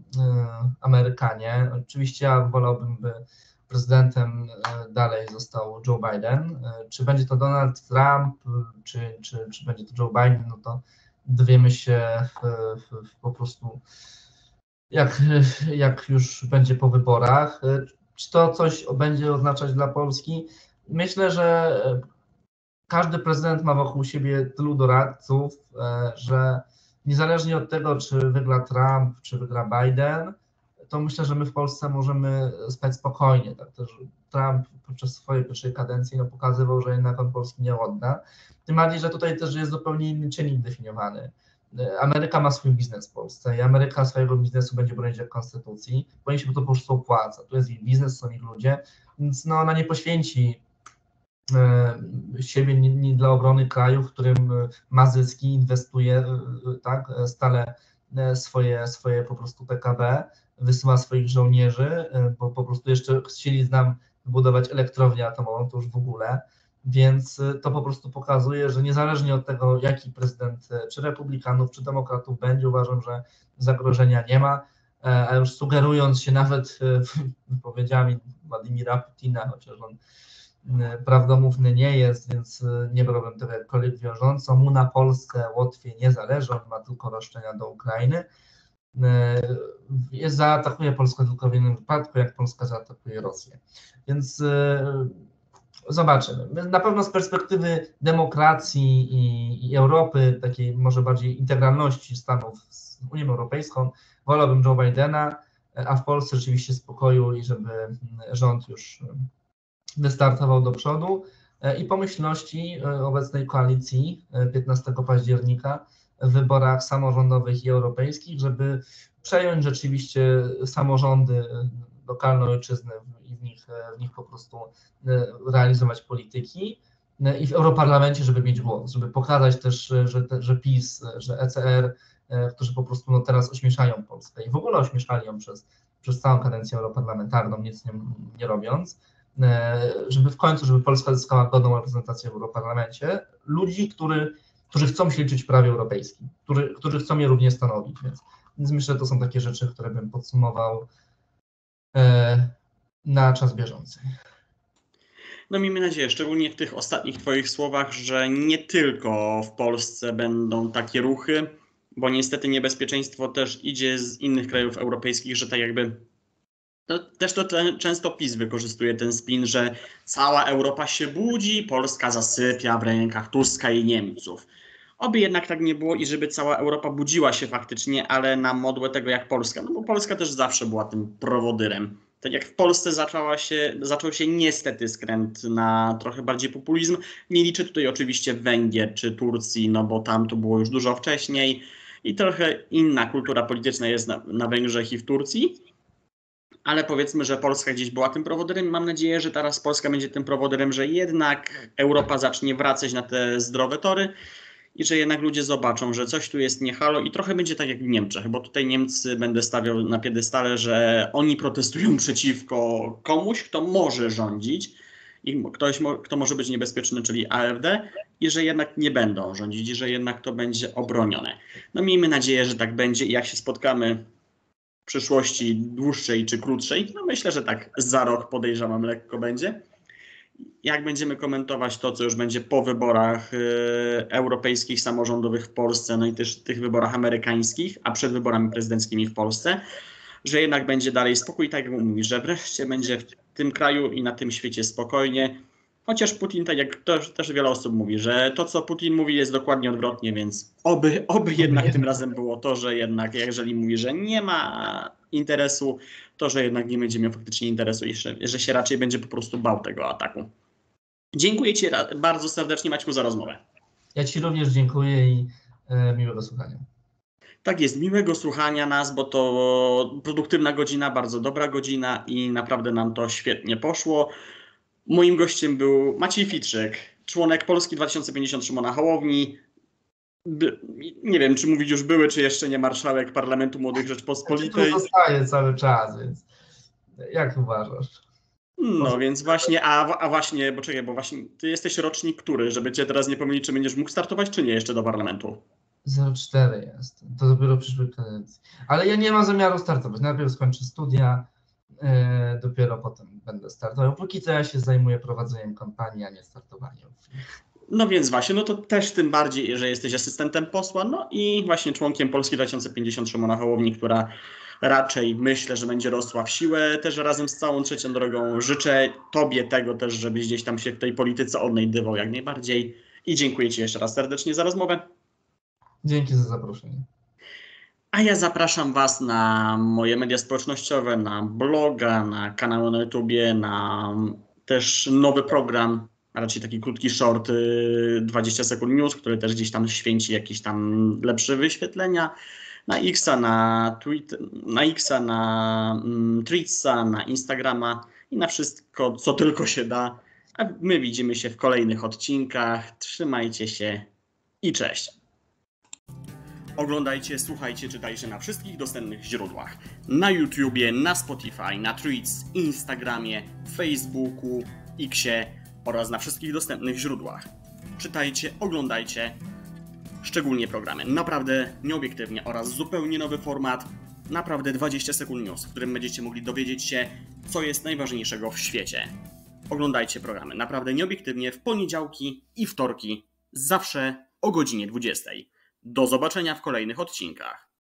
Amerykanie. Oczywiście ja wolałbym, by prezydentem dalej został Joe Biden. Czy będzie to Donald Trump, czy, czy, czy będzie to Joe Biden, no to dowiemy się w, w, w po prostu jak, jak już będzie po wyborach. Czy to coś będzie oznaczać dla Polski? Myślę, że każdy prezydent ma wokół siebie tylu doradców, że niezależnie od tego, czy wygra Trump, czy wygra Biden, to myślę, że my w Polsce możemy spać spokojnie. Tak też Trump podczas swojej pierwszej kadencji no, pokazywał, że jednak on Polski nie odda. Tym bardziej, że tutaj też jest zupełnie inny czynnik definiowany. Ameryka ma swój biznes w Polsce i Ameryka swojego biznesu będzie bronić jak konstytucji, bo im się to po prostu opłaca. Tu jest ich biznes, są ich ludzie, więc no, ona nie poświęci e, siebie nie, nie dla obrony kraju, w którym ma zyski, inwestuje e, tak, stale swoje, swoje po prostu P K B, wysyła swoich żołnierzy, bo po prostu jeszcze chcieli nam wybudować elektrownię atomową, to już w ogóle, więc to po prostu pokazuje, że niezależnie od tego, jaki prezydent, czy republikanów, czy demokratów będzie, uważam, że zagrożenia nie ma, a już sugerując się nawet wypowiedziami Władimira Putina, chociaż on prawdomówny nie jest, więc nie brałbym tego jakkolwiek wiążąco, mu na Polsce, Łotwie nie zależy, on ma tylko roszczenia do Ukrainy, jest, zaatakuje Polskę tylko w jednym wypadku, jak Polska zaatakuje Rosję. Więc zobaczymy. Na pewno z perspektywy demokracji i, i Europy, takiej może bardziej integralności Stanów z Unią Europejską, wolałbym Joe Bidena, a w Polsce rzeczywiście spokoju i żeby rząd już wystartował do przodu i pomyślności obecnej koalicji piętnastego października w wyborach samorządowych i europejskich, żeby przejąć rzeczywiście samorządy lokalne ojczyzny i w nich, w nich po prostu realizować polityki i w Europarlamencie, żeby mieć głos, żeby pokazać też, że, że PiS, że E C R, którzy po prostu no, teraz ośmieszają Polskę i w ogóle ośmieszali ją przez, przez całą kadencję europarlamentarną, nic nie, nie robiąc, żeby w końcu, żeby Polska zyskała godną reprezentację w Europarlamencie, ludzi, który, którzy chcą się liczyć w prawie europejskim, którzy, którzy chcą je również stanowić, więc, więc myślę, że to są takie rzeczy, które bym podsumował na czas bieżący. No miejmy nadzieję, szczególnie w tych ostatnich twoich słowach, że nie tylko w Polsce będą takie ruchy, bo niestety niebezpieczeństwo też idzie z innych krajów europejskich, że tak jakby to, też to często PiS wykorzystuje ten spin, że cała Europa się budzi, Polska zasypia w rękach Tuska i Niemców. Oby jednak tak nie było i żeby cała Europa budziła się faktycznie, ale na modłę tego jak Polska, no bo Polska też zawsze była tym prowodyrem. Tak jak w Polsce zaczęła się, zaczął się niestety skręt na trochę bardziej populizm. Nie liczę tutaj oczywiście Węgier czy Turcji, no bo tam to było już dużo wcześniej i trochę inna kultura polityczna jest na, na Węgrzech i w Turcji. Ale powiedzmy, że Polska gdzieś była tym prowodyrem. Mam nadzieję, że teraz Polska będzie tym prowodyrem, że jednak Europa zacznie wracać na te zdrowe tory i że jednak ludzie zobaczą, że coś tu jest nie halo i trochę będzie tak jak w Niemczech, bo tutaj Niemcy będę stawiał na piedestale, że oni protestują przeciwko komuś, kto może rządzić i ktoś, kto może być niebezpieczny, czyli A F D i że jednak nie będą rządzić i że jednak to będzie obronione. No miejmy nadzieję, że tak będzie i jak się spotkamy w przyszłości dłuższej czy krótszej, no myślę, że tak za rok podejrzewam lekko będzie. Jak będziemy komentować to, co już będzie po wyborach y, europejskich, samorządowych w Polsce, no i też tych wyborach amerykańskich, a przed wyborami prezydenckimi w Polsce, że jednak będzie dalej spokój, tak jak mówi, że wreszcie będzie w tym kraju i na tym świecie spokojnie. Chociaż Putin, tak jak też, też wiele osób mówi, że to, co Putin mówi, jest dokładnie odwrotnie, więc oby, oby jednak tym razem było to, że jednak jeżeli mówi, że nie ma interesu, to że jednak nie będzie miał faktycznie interesu i że, że się raczej będzie po prostu bał tego ataku. Dziękuję Ci bardzo serdecznie, Maćku, za rozmowę. Ja Ci również dziękuję i e, miłego słuchania. Tak jest, miłego słuchania nas, bo to produktywna godzina, bardzo dobra godzina i naprawdę nam to świetnie poszło. Moim gościem był Maciej Fitrzyk, członek Polski dwa tysiące pięćdziesiąt Szymona Hołowni. By, nie wiem, czy mówić już były, czy jeszcze nie marszałek Parlamentu Młodych Rzeczpospolitej. To zostaje cały czas, więc jak uważasz? No więc właśnie, a, a właśnie, bo czekaj, bo właśnie ty jesteś rocznik który, żeby cię teraz nie pomylić, czy będziesz mógł startować, czy nie jeszcze do parlamentu? zero cztery jest, to dopiero przyszłej kadencji. Ale ja nie mam zamiaru startować, najpierw skończę studia, yy, dopiero potem będę startował. Póki co ja się zajmuję prowadzeniem kampanii, a nie startowaniem. No więc właśnie, no to też tym bardziej, że jesteś asystentem posła, no i właśnie członkiem Polski dwa tysiące pięćdziesiąt Szymona Hołowni, która raczej myślę, że będzie rosła w siłę też razem z całą trzecią drogą. Życzę Tobie tego też, żebyś gdzieś tam się w tej polityce odnajdywał jak najbardziej i dziękuję Ci jeszcze raz serdecznie za rozmowę. Dzięki za zaproszenie. A ja zapraszam Was na moje media społecznościowe, na bloga, na kanały na YouTubie, na też nowy program, a raczej taki krótki short dwadzieścia sekund news, który też gdzieś tam święci jakieś tam lepsze wyświetlenia. Na Xa, na Twitter, na Xa, na mm, Threadsa, na Instagrama i na wszystko, co tylko się da. A my widzimy się w kolejnych odcinkach. Trzymajcie się i cześć. Oglądajcie, słuchajcie, czytajcie na wszystkich dostępnych źródłach. Na YouTubie, na Spotify, na Threads, Instagramie, Facebooku, Xie oraz na wszystkich dostępnych źródłach. Czytajcie, oglądajcie, szczególnie programy. Naprawdę nieobiektywnie oraz zupełnie nowy format. Naprawdę dwadzieścia sekund news, w którym będziecie mogli dowiedzieć się, co jest najważniejszego w świecie. Oglądajcie programy naprawdę nieobiektywnie w poniedziałki i wtorki, zawsze o godzinie dwudziestej. Do zobaczenia w kolejnych odcinkach.